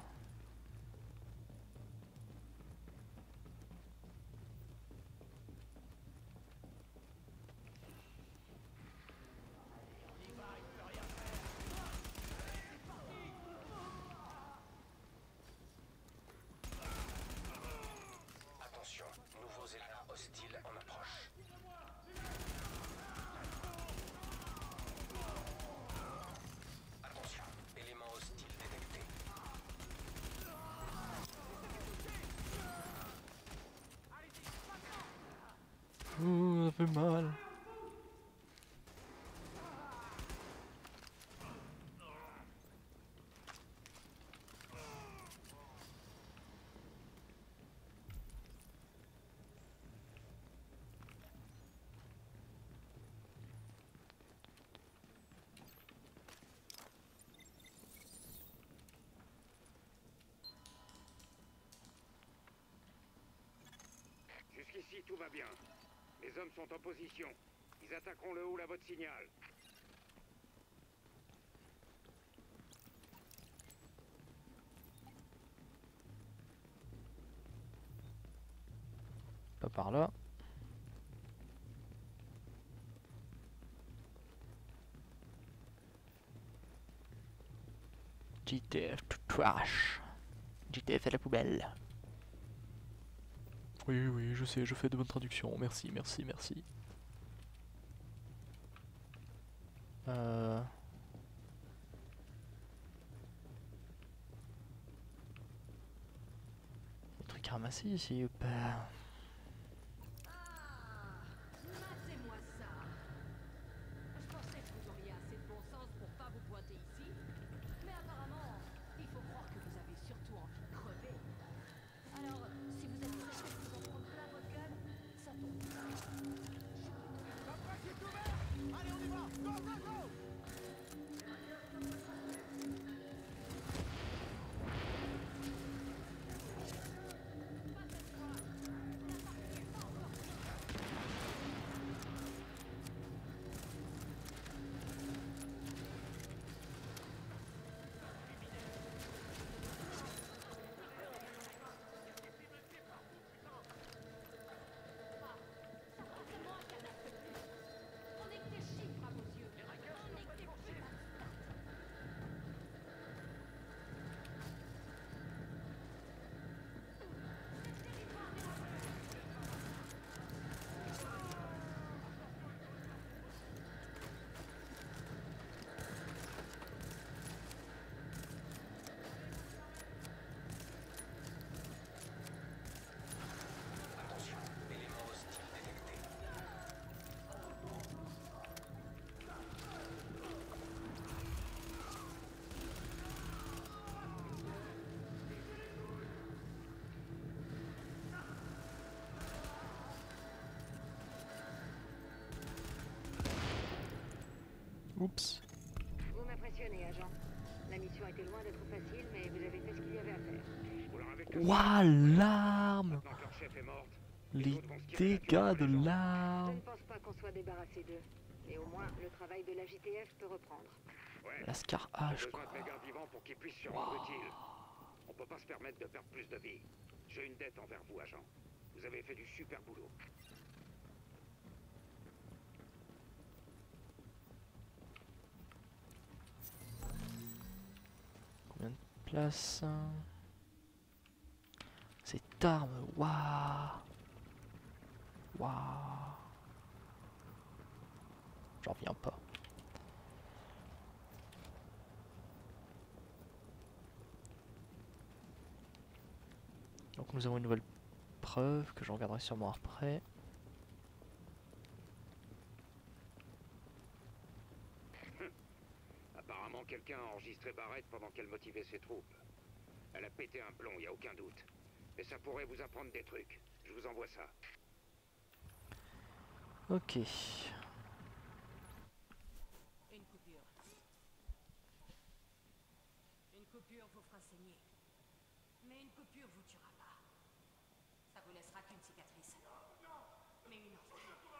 S6: Attention, nouveaux éléments hostiles en approche. Attention, éléments hostiles détectés.
S1: Ouh, ça fait mal.
S9: Jusqu'ici, tout va bien. Les hommes sont en position. Ils attaqueront le hall à votre signal.
S1: Pas par là. JTF to trash. JTF à la poubelle. Oui, oui, je sais, je fais de bonnes traductions. Merci, merci, merci. Des trucs à ramasser ici ou pas?
S3: Matez-moi ça. Je pensais que vous auriez assez de bon sens pour pas vous pointer ici. Mais apparemment, il faut croire que vous avez surtout envie de crever. Alors, si vous êtes pressé de vous en prendre plein votre gueule, ça tombe bien.
S4: Allez, on y va. Go, go, go.
S3: On est que des chiffres à vos yeux. On est que des putains de stats.
S6: Attention, éléments hostiles détectés.
S1: Oups.
S3: Vous m'impressionnez, agent. La mission était loin d'être facile, mais vous avez fait ce qu'il y avait à faire.
S9: Vous leur avez cassé
S1: Ouah, l'arme!
S9: Maintenant que leur chef est morte,
S1: Les
S9: autres vont se tirer la queue
S1: dégâts
S9: entre
S1: de
S9: les jambes.
S3: Je
S1: l'arme!
S3: ne pense pas qu'on soit débarrassé d'eux. Mais au moins, le travail de la JTF peut reprendre.
S9: Ouais,
S1: La Scar
S9: j'ai
S1: H,
S9: besoin
S1: quoi.
S9: de mes gars vivants pour qu'ils puissent se rendre utiles. On peut pas se permettre de perdre plus de vie. J'ai une dette envers vous, agent. Vous avez fait du super boulot.
S1: Combien de place? Cette arme, waouh! Waouh! J'en reviens pas. Donc nous avons une nouvelle preuve que je regarderai sûrement après.
S9: Apparemment, quelqu'un a enregistré Barrett pendant qu'elle motivait ses troupes. Elle a pété un plomb, y a aucun doute. Mais ça pourrait vous apprendre des trucs. Je vous envoie ça.
S1: Ok.
S3: Une coupure. Une coupure vous fera saigner. Mais une coupure vous tuera pas. Ça vous laissera qu'une cicatrice. Mais une enfant.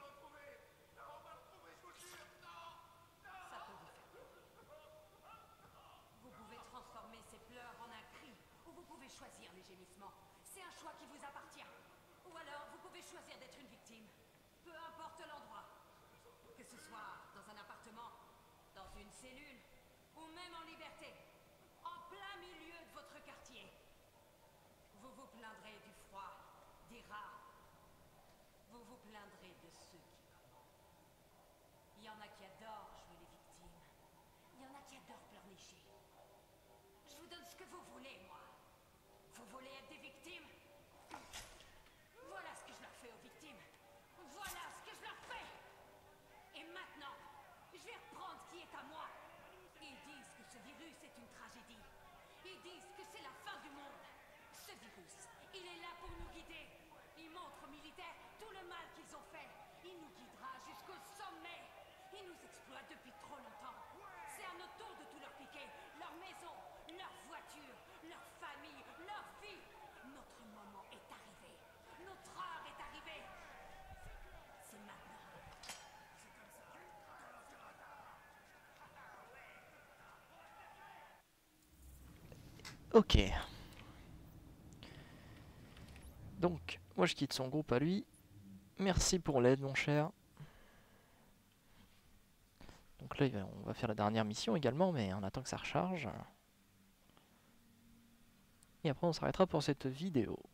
S3: Ça peut vous faire peur. Vous pouvez transformer ces pleurs en un cri, ou vous pouvez choisir les gémissements. C'est un choix qui vous appartient. Ou alors, vous pouvez choisir d'être une victime. Peu importe l'endroit. Que ce soit dans un appartement, dans une cellule, ou même en liberté. En plein milieu de votre quartier. Vous vous plaindrez du froid, des rats. Vous vous plaindrez de ceux qui meurent. Il y en a qui adorent jouer les victimes. Il y en a qui adorent pleurnicher. Je vous donne ce que vous voulez, moi. Vous voulez être des victimes? Voilà ce que je leur fais aux victimes. Voilà ce que je leur fais. Et maintenant, je vais reprendre ce qui est à moi. Ils disent que ce virus est une tragédie. Ils disent que c'est la fin du monde. Ce virus, il est là pour nous guider. Il montre aux militaires tout le mal qu'ils ont fait. Il nous guidera jusqu'au sommet. Ils nous exploitent depuis trop longtemps. C'est à notre tour de tout leur piquer. Leur maison, leur voiture, leur famille, leur vie. Notre moment est arrivé. Notre heure est arrivée. C'est maintenant.
S1: Ok. Donc, moi je quitte son groupe à lui. Merci pour l'aide, mon cher. Donc là, on va faire la dernière mission également, mais on attend que ça recharge. Et après, on s'arrêtera pour cette vidéo. En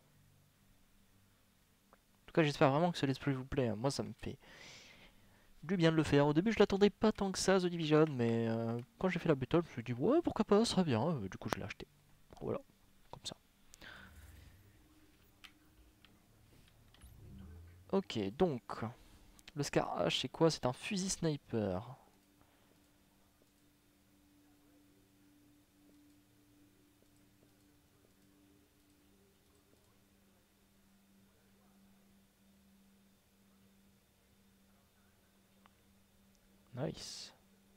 S1: tout cas, j'espère vraiment que ce let's play vous plaît. Moi, ça me fait du bien de le faire. Au début, je l'attendais pas tant que ça, The Division, mais quand j'ai fait la bêta, je me suis dit, ouais, pourquoi pas, ça serait bien. Du coup, je l'ai acheté. Voilà, comme ça. Ok, donc, le Scar H, c'est quoi? C'est un fusil sniper. Nice.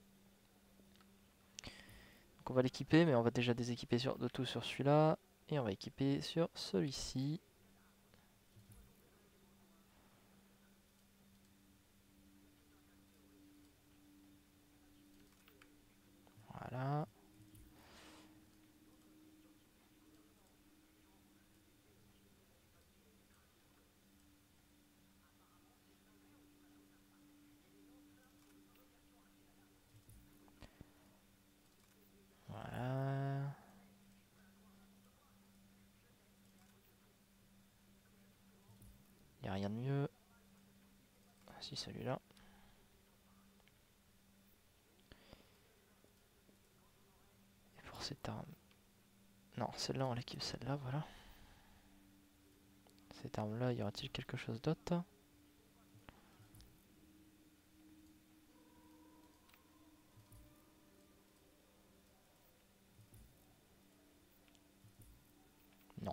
S1: Donc on va l'équiper, mais on va déjà déséquiper de tout sur celui-là. Et on va équiper sur celui-ci. Voilà. Voilà. Il n'y a rien de mieux. Si, celui-là. Et pour cette arme... Non, celle-là, on l'équipe celle-là, voilà. Cette arme-là, y aura-t-il quelque chose d'autre? Non.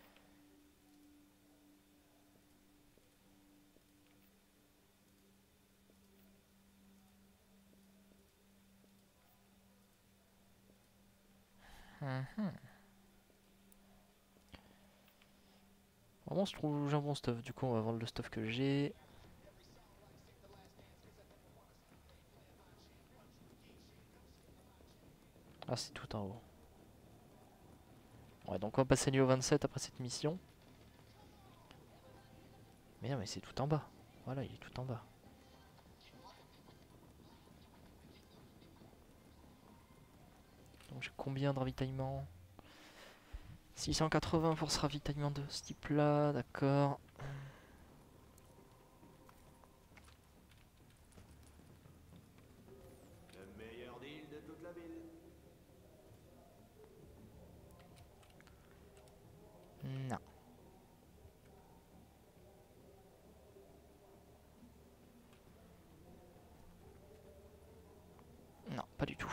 S1: Vraiment, je trouve j'ai un bon stuff. Du coup, on va vendre le stuff que j'ai. Ah, c'est tout en haut. Ouais, donc on va passer niveau 27 après cette mission. Mais non, mais c'est tout en bas. Voilà, il est tout en bas. Donc j'ai combien de ravitaillement? 680 pour ce ravitaillement de ce type là, d'accord. du tout.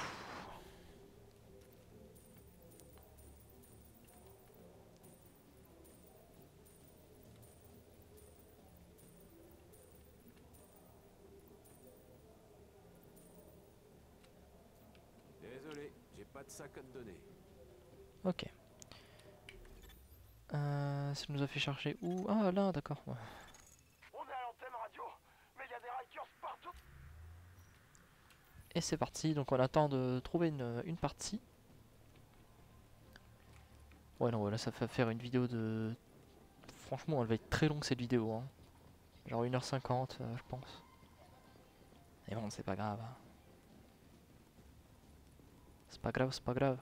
S8: Désolé, j'ai pas de sac à te donner.
S1: Ok. Ça nous a fait chercher où? Ah là, d'accord. Ouais.
S2: On est à l'antenne radio, mais il y a des Rikers partout.
S1: Et c'est parti, donc on attend de trouver une partie. Ouais non, là ça fait faire une vidéo de... Franchement elle va être très longue cette vidéo, hein. Genre 1h50 je pense. Et bon c'est pas grave. C'est pas grave, c'est pas grave.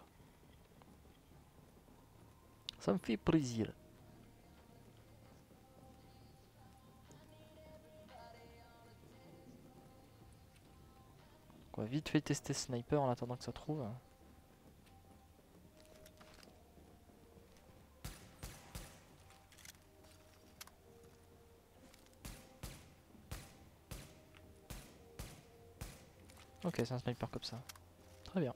S1: Ça me fait plaisir. On va vite fait tester sniper en attendant que ça trouve. Ok, c'est un sniper comme ça. Très bien.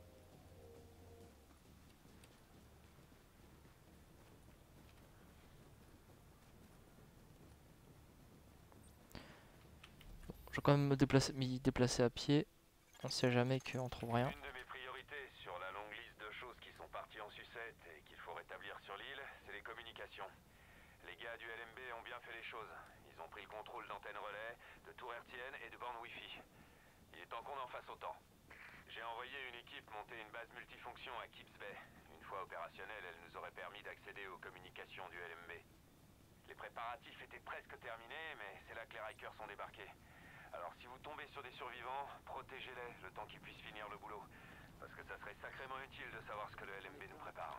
S1: Bon, je vais quand même m'y déplacer à pied. On sait jamais qu'on trouve rien.
S2: Une de mes priorités sur la longue liste de choses qui sont parties en sucette et qu'il faut rétablir sur l'île, c'est les communications. Les gars du LMB ont bien fait les choses. Ils ont pris le contrôle d'antennes relais, de tours hertziennes et de bornes Wi-Fi. Il est temps qu'on en fasse autant. J'ai envoyé une équipe monter une base multifonction à Kips Bay. Une fois opérationnelle, elle nous aurait permis d'accéder aux communications du LMB. Les préparatifs étaient presque terminés, mais c'est là que les Rikers sont débarqués. Alors si vous tombez sur des survivants, protégez-les le temps qu'ils puissent finir le boulot. Parce que ça serait sacrément utile de savoir ce que le LMB nous prépare.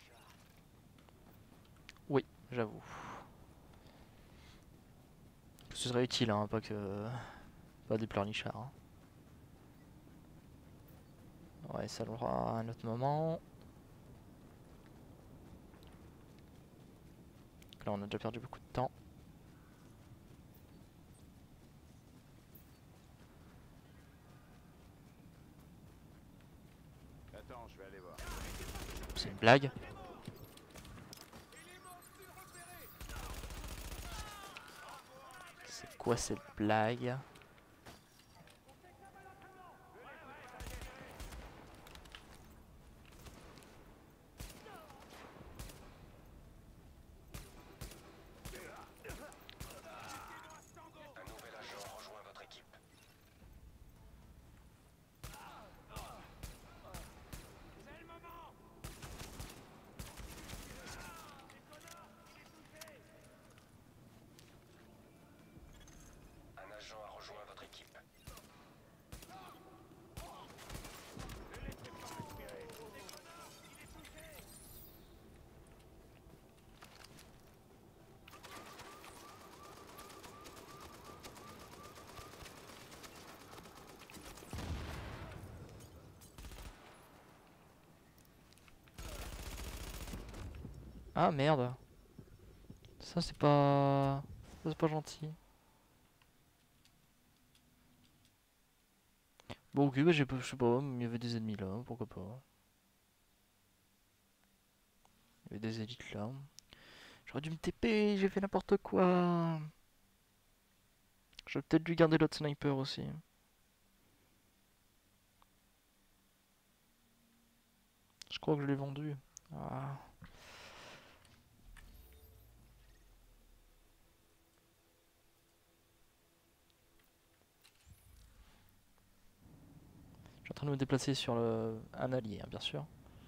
S1: Oui, j'avoue. Ce serait utile, hein, pas des pleurnichards. Hein. Ouais, ça l'aura à un autre moment. Là, on a déjà perdu beaucoup de temps.
S8: Attends, je vais aller voir.
S1: C'est une blague. C'est quoi cette blague?
S6: Un nouvel agent rejoint votre équipe. Un agent a rejoint votre équipe.
S1: Ah merde. Ça c'est pas... Ça c'est pas gentil. Bon ok, bah, je sais pas, il y avait des ennemis là, pourquoi pas. Il y avait des élites là. J'aurais dû me TP, j'ai fait n'importe quoi. J'aurais peut-être dû garder l'autre sniper aussi. Je crois que je l'ai vendu. Ah. Je suis en train de me déplacer sur un allié, hein, bien sûr.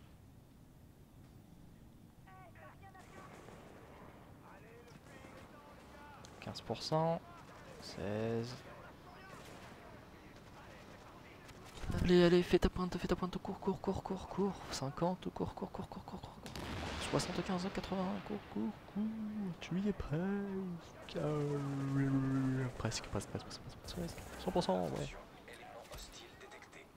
S1: 15%. 16. Allez, allez, fais ta pointe, cours, cours, cours, cours, cours. 50, cours, cours, cours, cours, cours, cours. 75, 80, cours, cours, cours. Tu y es presque. Presque, presque, presque, presque, presque. 100%, ouais.
S6: Élément hostile détecté.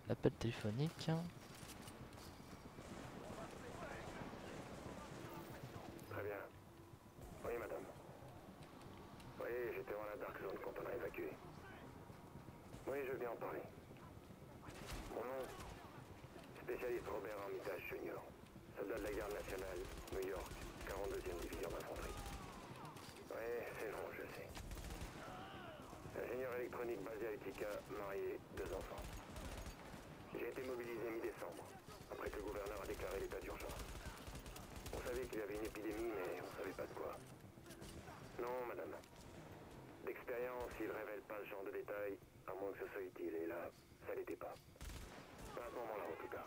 S1: Appel téléphonique.
S9: Très bien. Oui, madame. Oui, j'étais dans la Dark Zone quand on a évacué. Oui, je veux bien en parler. Mon nom, spécialiste Robert Armitage Junior, soldat de la garde nationale, New York, 42e division d'infanterie. Oui, c'est long, je sais. Ingénieur électronique basé à Utica, marié, 2 enfants. J'ai été mobilisé mi-décembre, après que le gouverneur a déclaré l'état d'urgence. On savait qu'il y avait une épidémie, mais on savait pas de quoi. Non, madame. D'expérience, il révèle pas ce genre de détails, à moins que ce soit utile, et là, ça l'était pas. Pas à ce moment-là, en tout cas.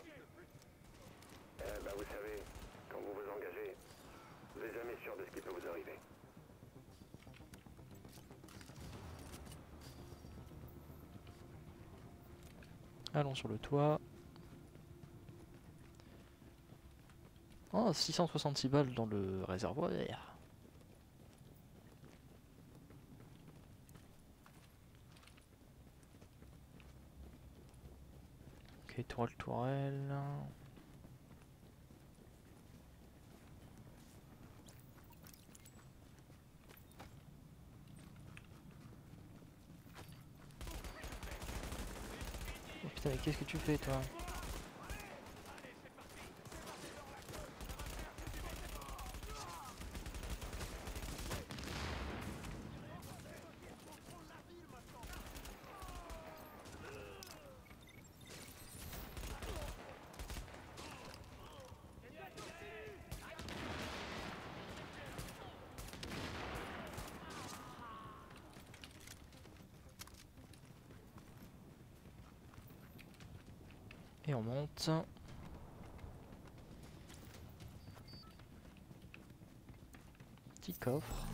S9: Vous savez, quand vous vous engagez, vous n'êtes jamais sûr de ce qui peut vous arriver.
S1: Allons sur le toit. Oh, 666 balles dans le réservoir. Ok, tourelle. Oh putain, mais qu'est-ce que tu fais toi? Et on monte. Petit coffre.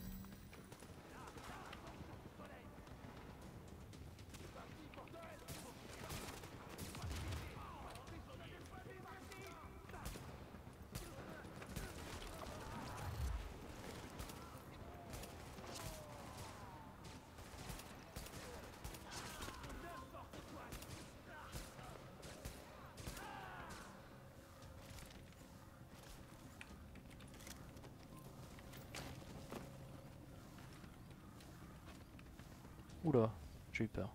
S1: Oula, j'ai eu peur.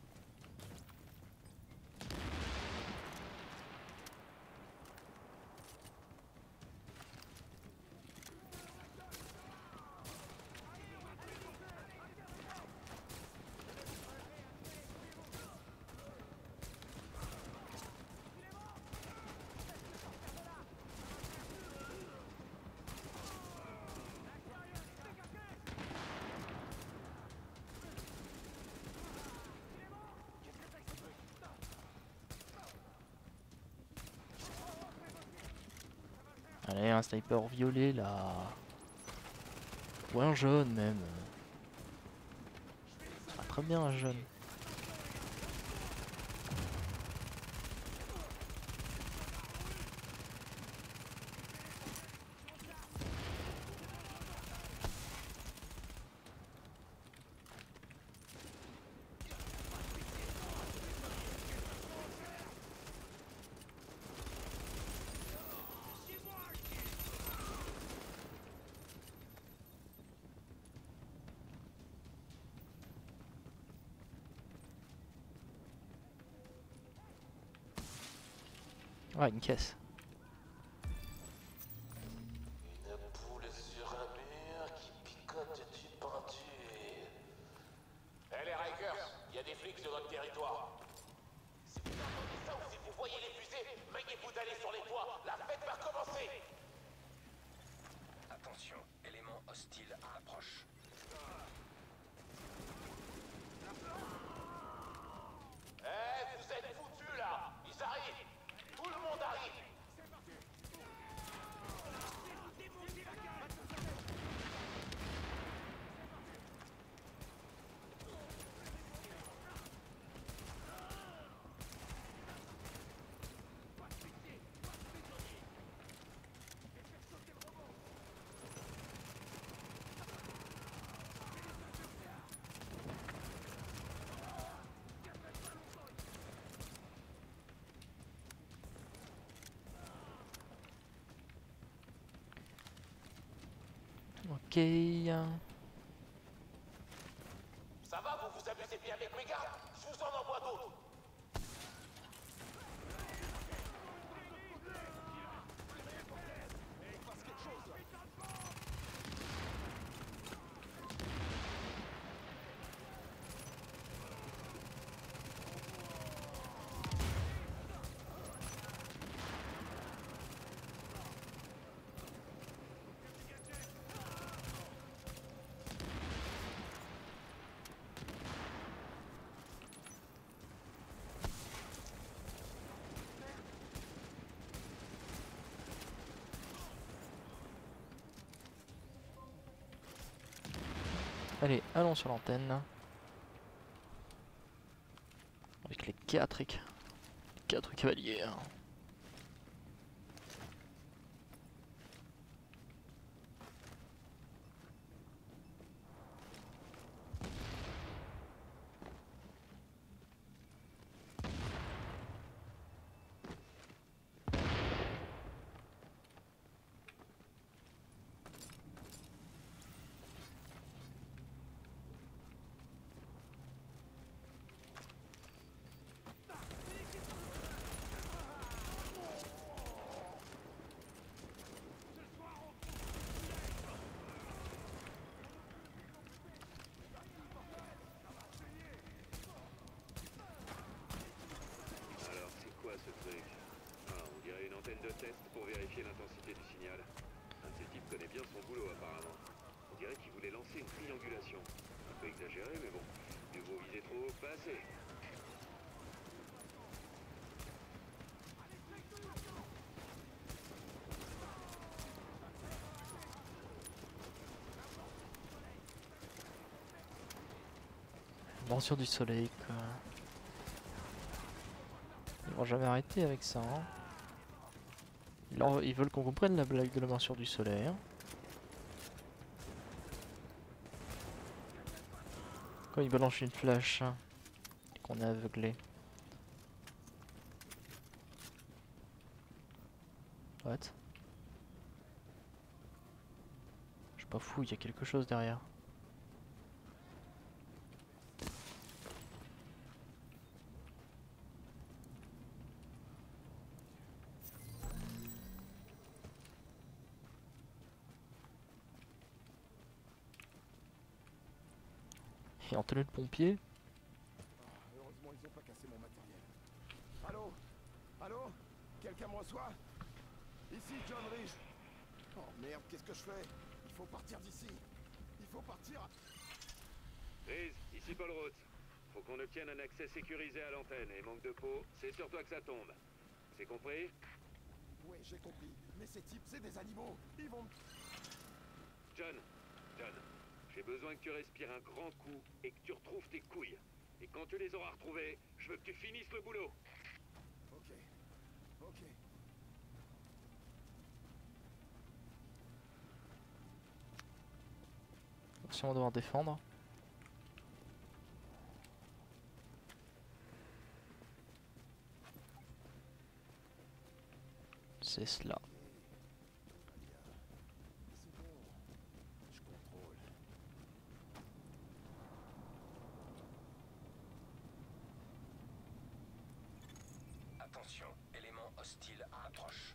S1: Allez, un sniper violet là. Ou un jaune même. Ça sera très bien un jaune. Ouais, une caisse.
S5: Une poule sur un mur qui picote du pendule. Eh les Rikers, il y a des flics sur notre territoire. Si vous entendez ça ou si vous voyez les fusées, veuillez-vous d'aller sur les toits. La fête va commencer.
S6: Attention, élément hostile à approche.
S5: Eh, vous êtes foutus là. Ils arrivent. Tout le monde arrive.
S1: Ok.
S5: Ça va, vous vous amusez bien avec mes gars? Je vous en envoie d'autres.
S1: Allez, allons sur l'antenne. Avec les 4 cavaliers.
S9: Alors, c'est quoi ce truc? Ah, on dirait une antenne de test pour vérifier l'intensité du signal. Un de ces types connaît bien son boulot, apparemment. On dirait qu'il voulait lancer une triangulation. Un peu exagéré, mais bon. Mieux vaut viser trop haut que pas assez.
S1: Morsure du soleil, quoi. Ils vont jamais arrêter avec ça. Hein. Ils veulent qu'on comprenne la blague de la morsure du soleil. Hein. Quand ils balancent une flèche, hein, et qu'on est aveuglé. What? Je suis pas fou, il y a quelque chose derrière. Et en tenue de pompier.
S4: Heureusement, ils ont pas cassé mon matériel. Allô? Allô? Quelqu'un me reçoit? Ici, John Ridge. Oh merde, qu'est-ce que je fais? Il faut partir d'ici. Il faut partir.
S9: Riz, ici Paul Roth. Faut qu'on obtienne un accès sécurisé à l'antenne, et manque de peau, c'est sur toi que ça tombe. C'est compris?
S4: Oui, j'ai compris. Mais ces types, c'est des animaux. Ils vont me...
S9: John, j'ai besoin que tu respires un grand coup et que tu retrouves tes couilles. Et quand tu les auras retrouvées, je veux que tu finisses le boulot.
S4: Ok. Ok.
S1: Si on va devoir défendre. C'est cela.
S4: C'est bon. Je contrôle.
S6: Attention, élément hostile approche.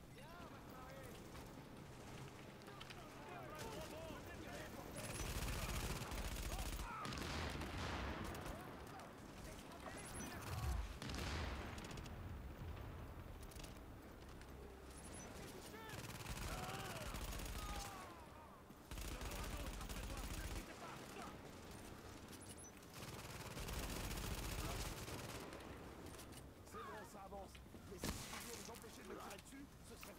S4: C'est bon, ça avance. Mais si vous pouviez les empêcher de me tirer dessus, ce serait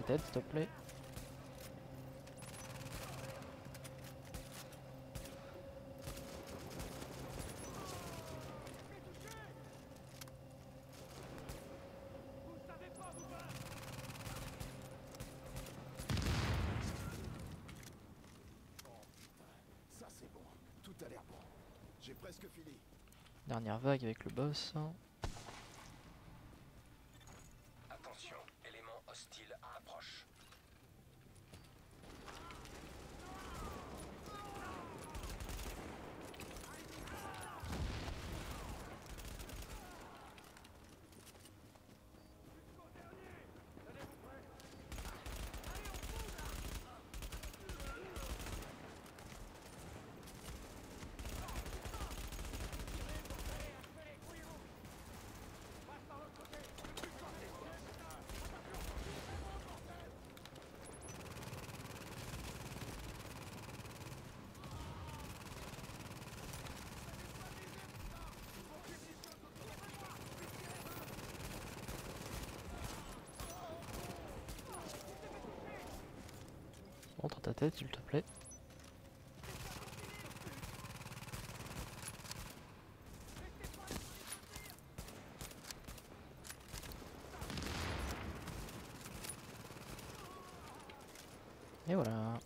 S1: tête, s'il te plaît.
S4: Ça c'est bon. Tout a l'air bon. J'ai presque fini.
S1: Dernière vague avec le boss.
S6: Attention, élément hostile à approche.
S1: Montre ta tête, s'il te plaît. Et voilà.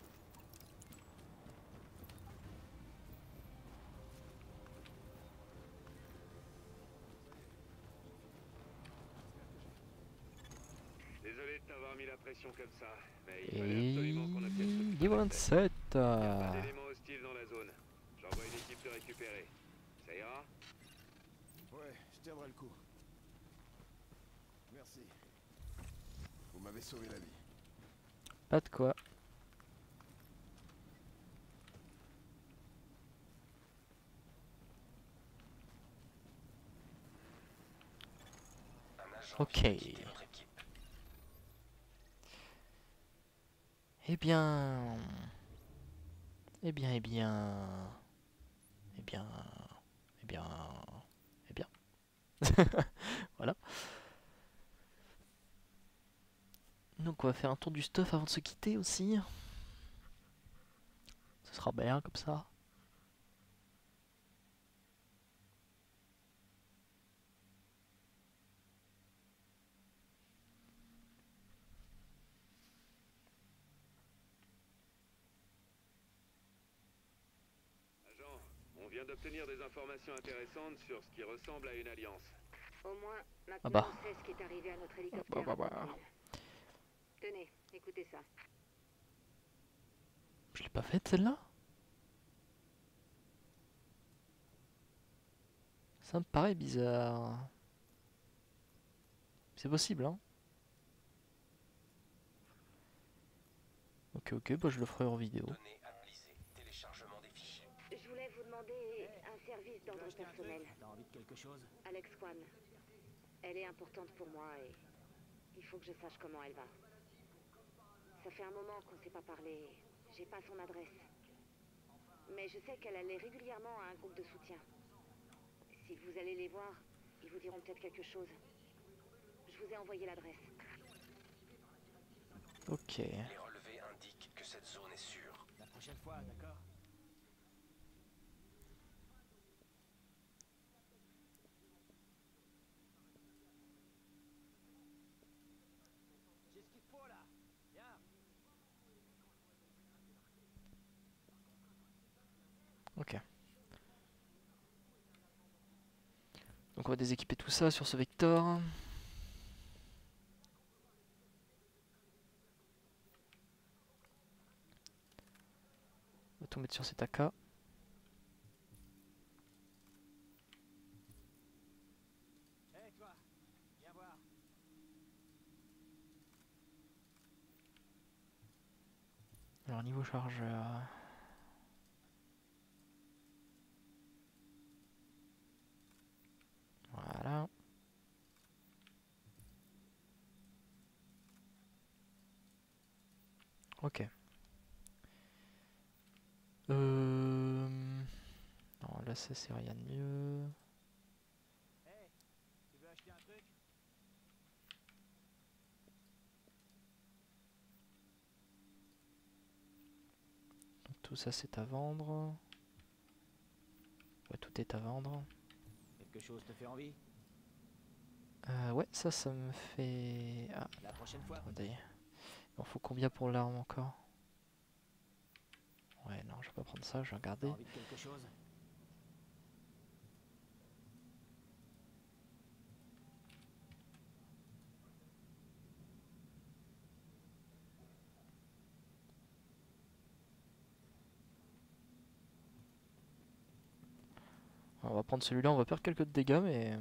S9: Désolé de t'avoir mis la pression comme ça, mais il fallait absolument qu'on obtienne ce
S1: Et
S9: putain
S1: niveau
S9: d'accès.
S1: 27.
S9: Y a pas d'éléments hostiles dans la zone. J'envoie une équipe te récupérer. Ça ira?
S4: Ouais, je tiendrai le coup. Merci. Vous m'avez sauvé la vie.
S1: Pas de quoi.
S6: Un agent
S1: Ok.
S6: vient de quitter notre équipe.
S1: Eh bien... Eh bien, eh bien... Eh bien... Eh bien... Eh bien... Voilà. Donc on va faire un tour du stuff avant de se quitter aussi. Ce sera bien comme ça.
S9: Agent, on vient d'obtenir des informations intéressantes sur ce qui ressemble à une alliance.
S7: Au moins, maintenant
S1: Ah bah.
S7: on sait ce qui est arrivé à notre hélicoptère.
S1: Bah.
S7: Tenez, écoutez ça.
S1: Je l'ai pas faite celle-là? Ça me paraît bizarre. C'est possible, hein? Ok, bah je le ferai en vidéo.
S6: Données analysées. Téléchargement des fichiers.
S7: Je voulais vous demander un service d'ordre personnel.
S10: T'as envie de quelque chose?
S7: Alex Kwan. Elle est importante pour moi et il faut que je sache comment elle va. Ça fait un moment qu'on ne s'est pas parlé. J'ai pas son adresse. Mais je sais qu'elle allait régulièrement à un groupe de soutien. Si vous allez les voir, ils vous diront peut-être quelque chose. Je vous ai envoyé l'adresse.
S1: Ok.
S6: Les relevés indiquent que cette zone est sûre.
S10: La prochaine fois, d'accord? J'ai ce qu'il te faut là. Viens.
S1: Ok. Donc on va déséquiper tout ça sur ce vecteur. On va tout mettre sur cet AK.
S10: Hé toi, viens voir.
S1: Alors niveau chargeur. Voilà. Ok. Non, là ça c'est rien de mieux.
S10: Hé, tu veux acheter un truc?
S1: tout ça c'est à vendre. Ouais, tout est à vendre.
S10: Quelque chose te fait envie?
S1: Ouais, ça me fait... Ah,
S10: La prochaine fois.
S1: attendez. Il en faut combien pour l'arme encore? Ouais, non, je vais pas prendre ça, je vais
S10: T'as
S1: regarder.
S10: envie de quelque chose?
S1: On va prendre celui-là, on va perdre quelques dégâts, mais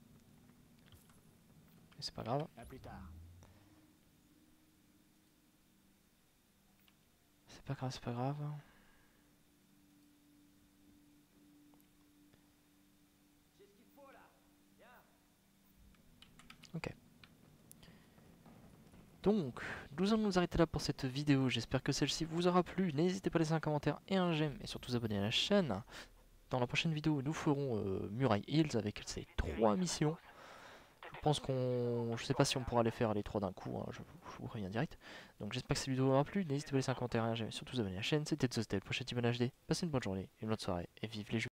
S1: c'est pas grave.
S10: À plus tard.
S1: C'est pas grave, c'est pas grave.
S10: J'ai ce qu'il faut là. Viens.
S1: Ok. Donc, nous allons nous arrêter là pour cette vidéo. J'espère que celle-ci vous aura plu. N'hésitez pas à laisser un commentaire et un j'aime, et surtout vous abonner à la chaîne. Dans la prochaine vidéo, nous ferons Murray Hills avec ces 3 missions. Je pense qu'on... Je sais pas si on pourra les faire les 3 d'un coup, hein, je vous préviens direct. Donc j'espère que cette vidéo vous aura plu. N'hésitez pas à laisser un commentaire et un j'aime, et surtout vous abonner à la chaîne. C'était le prochain Timon HD. Passez une bonne journée, une bonne soirée, et vive les jeux.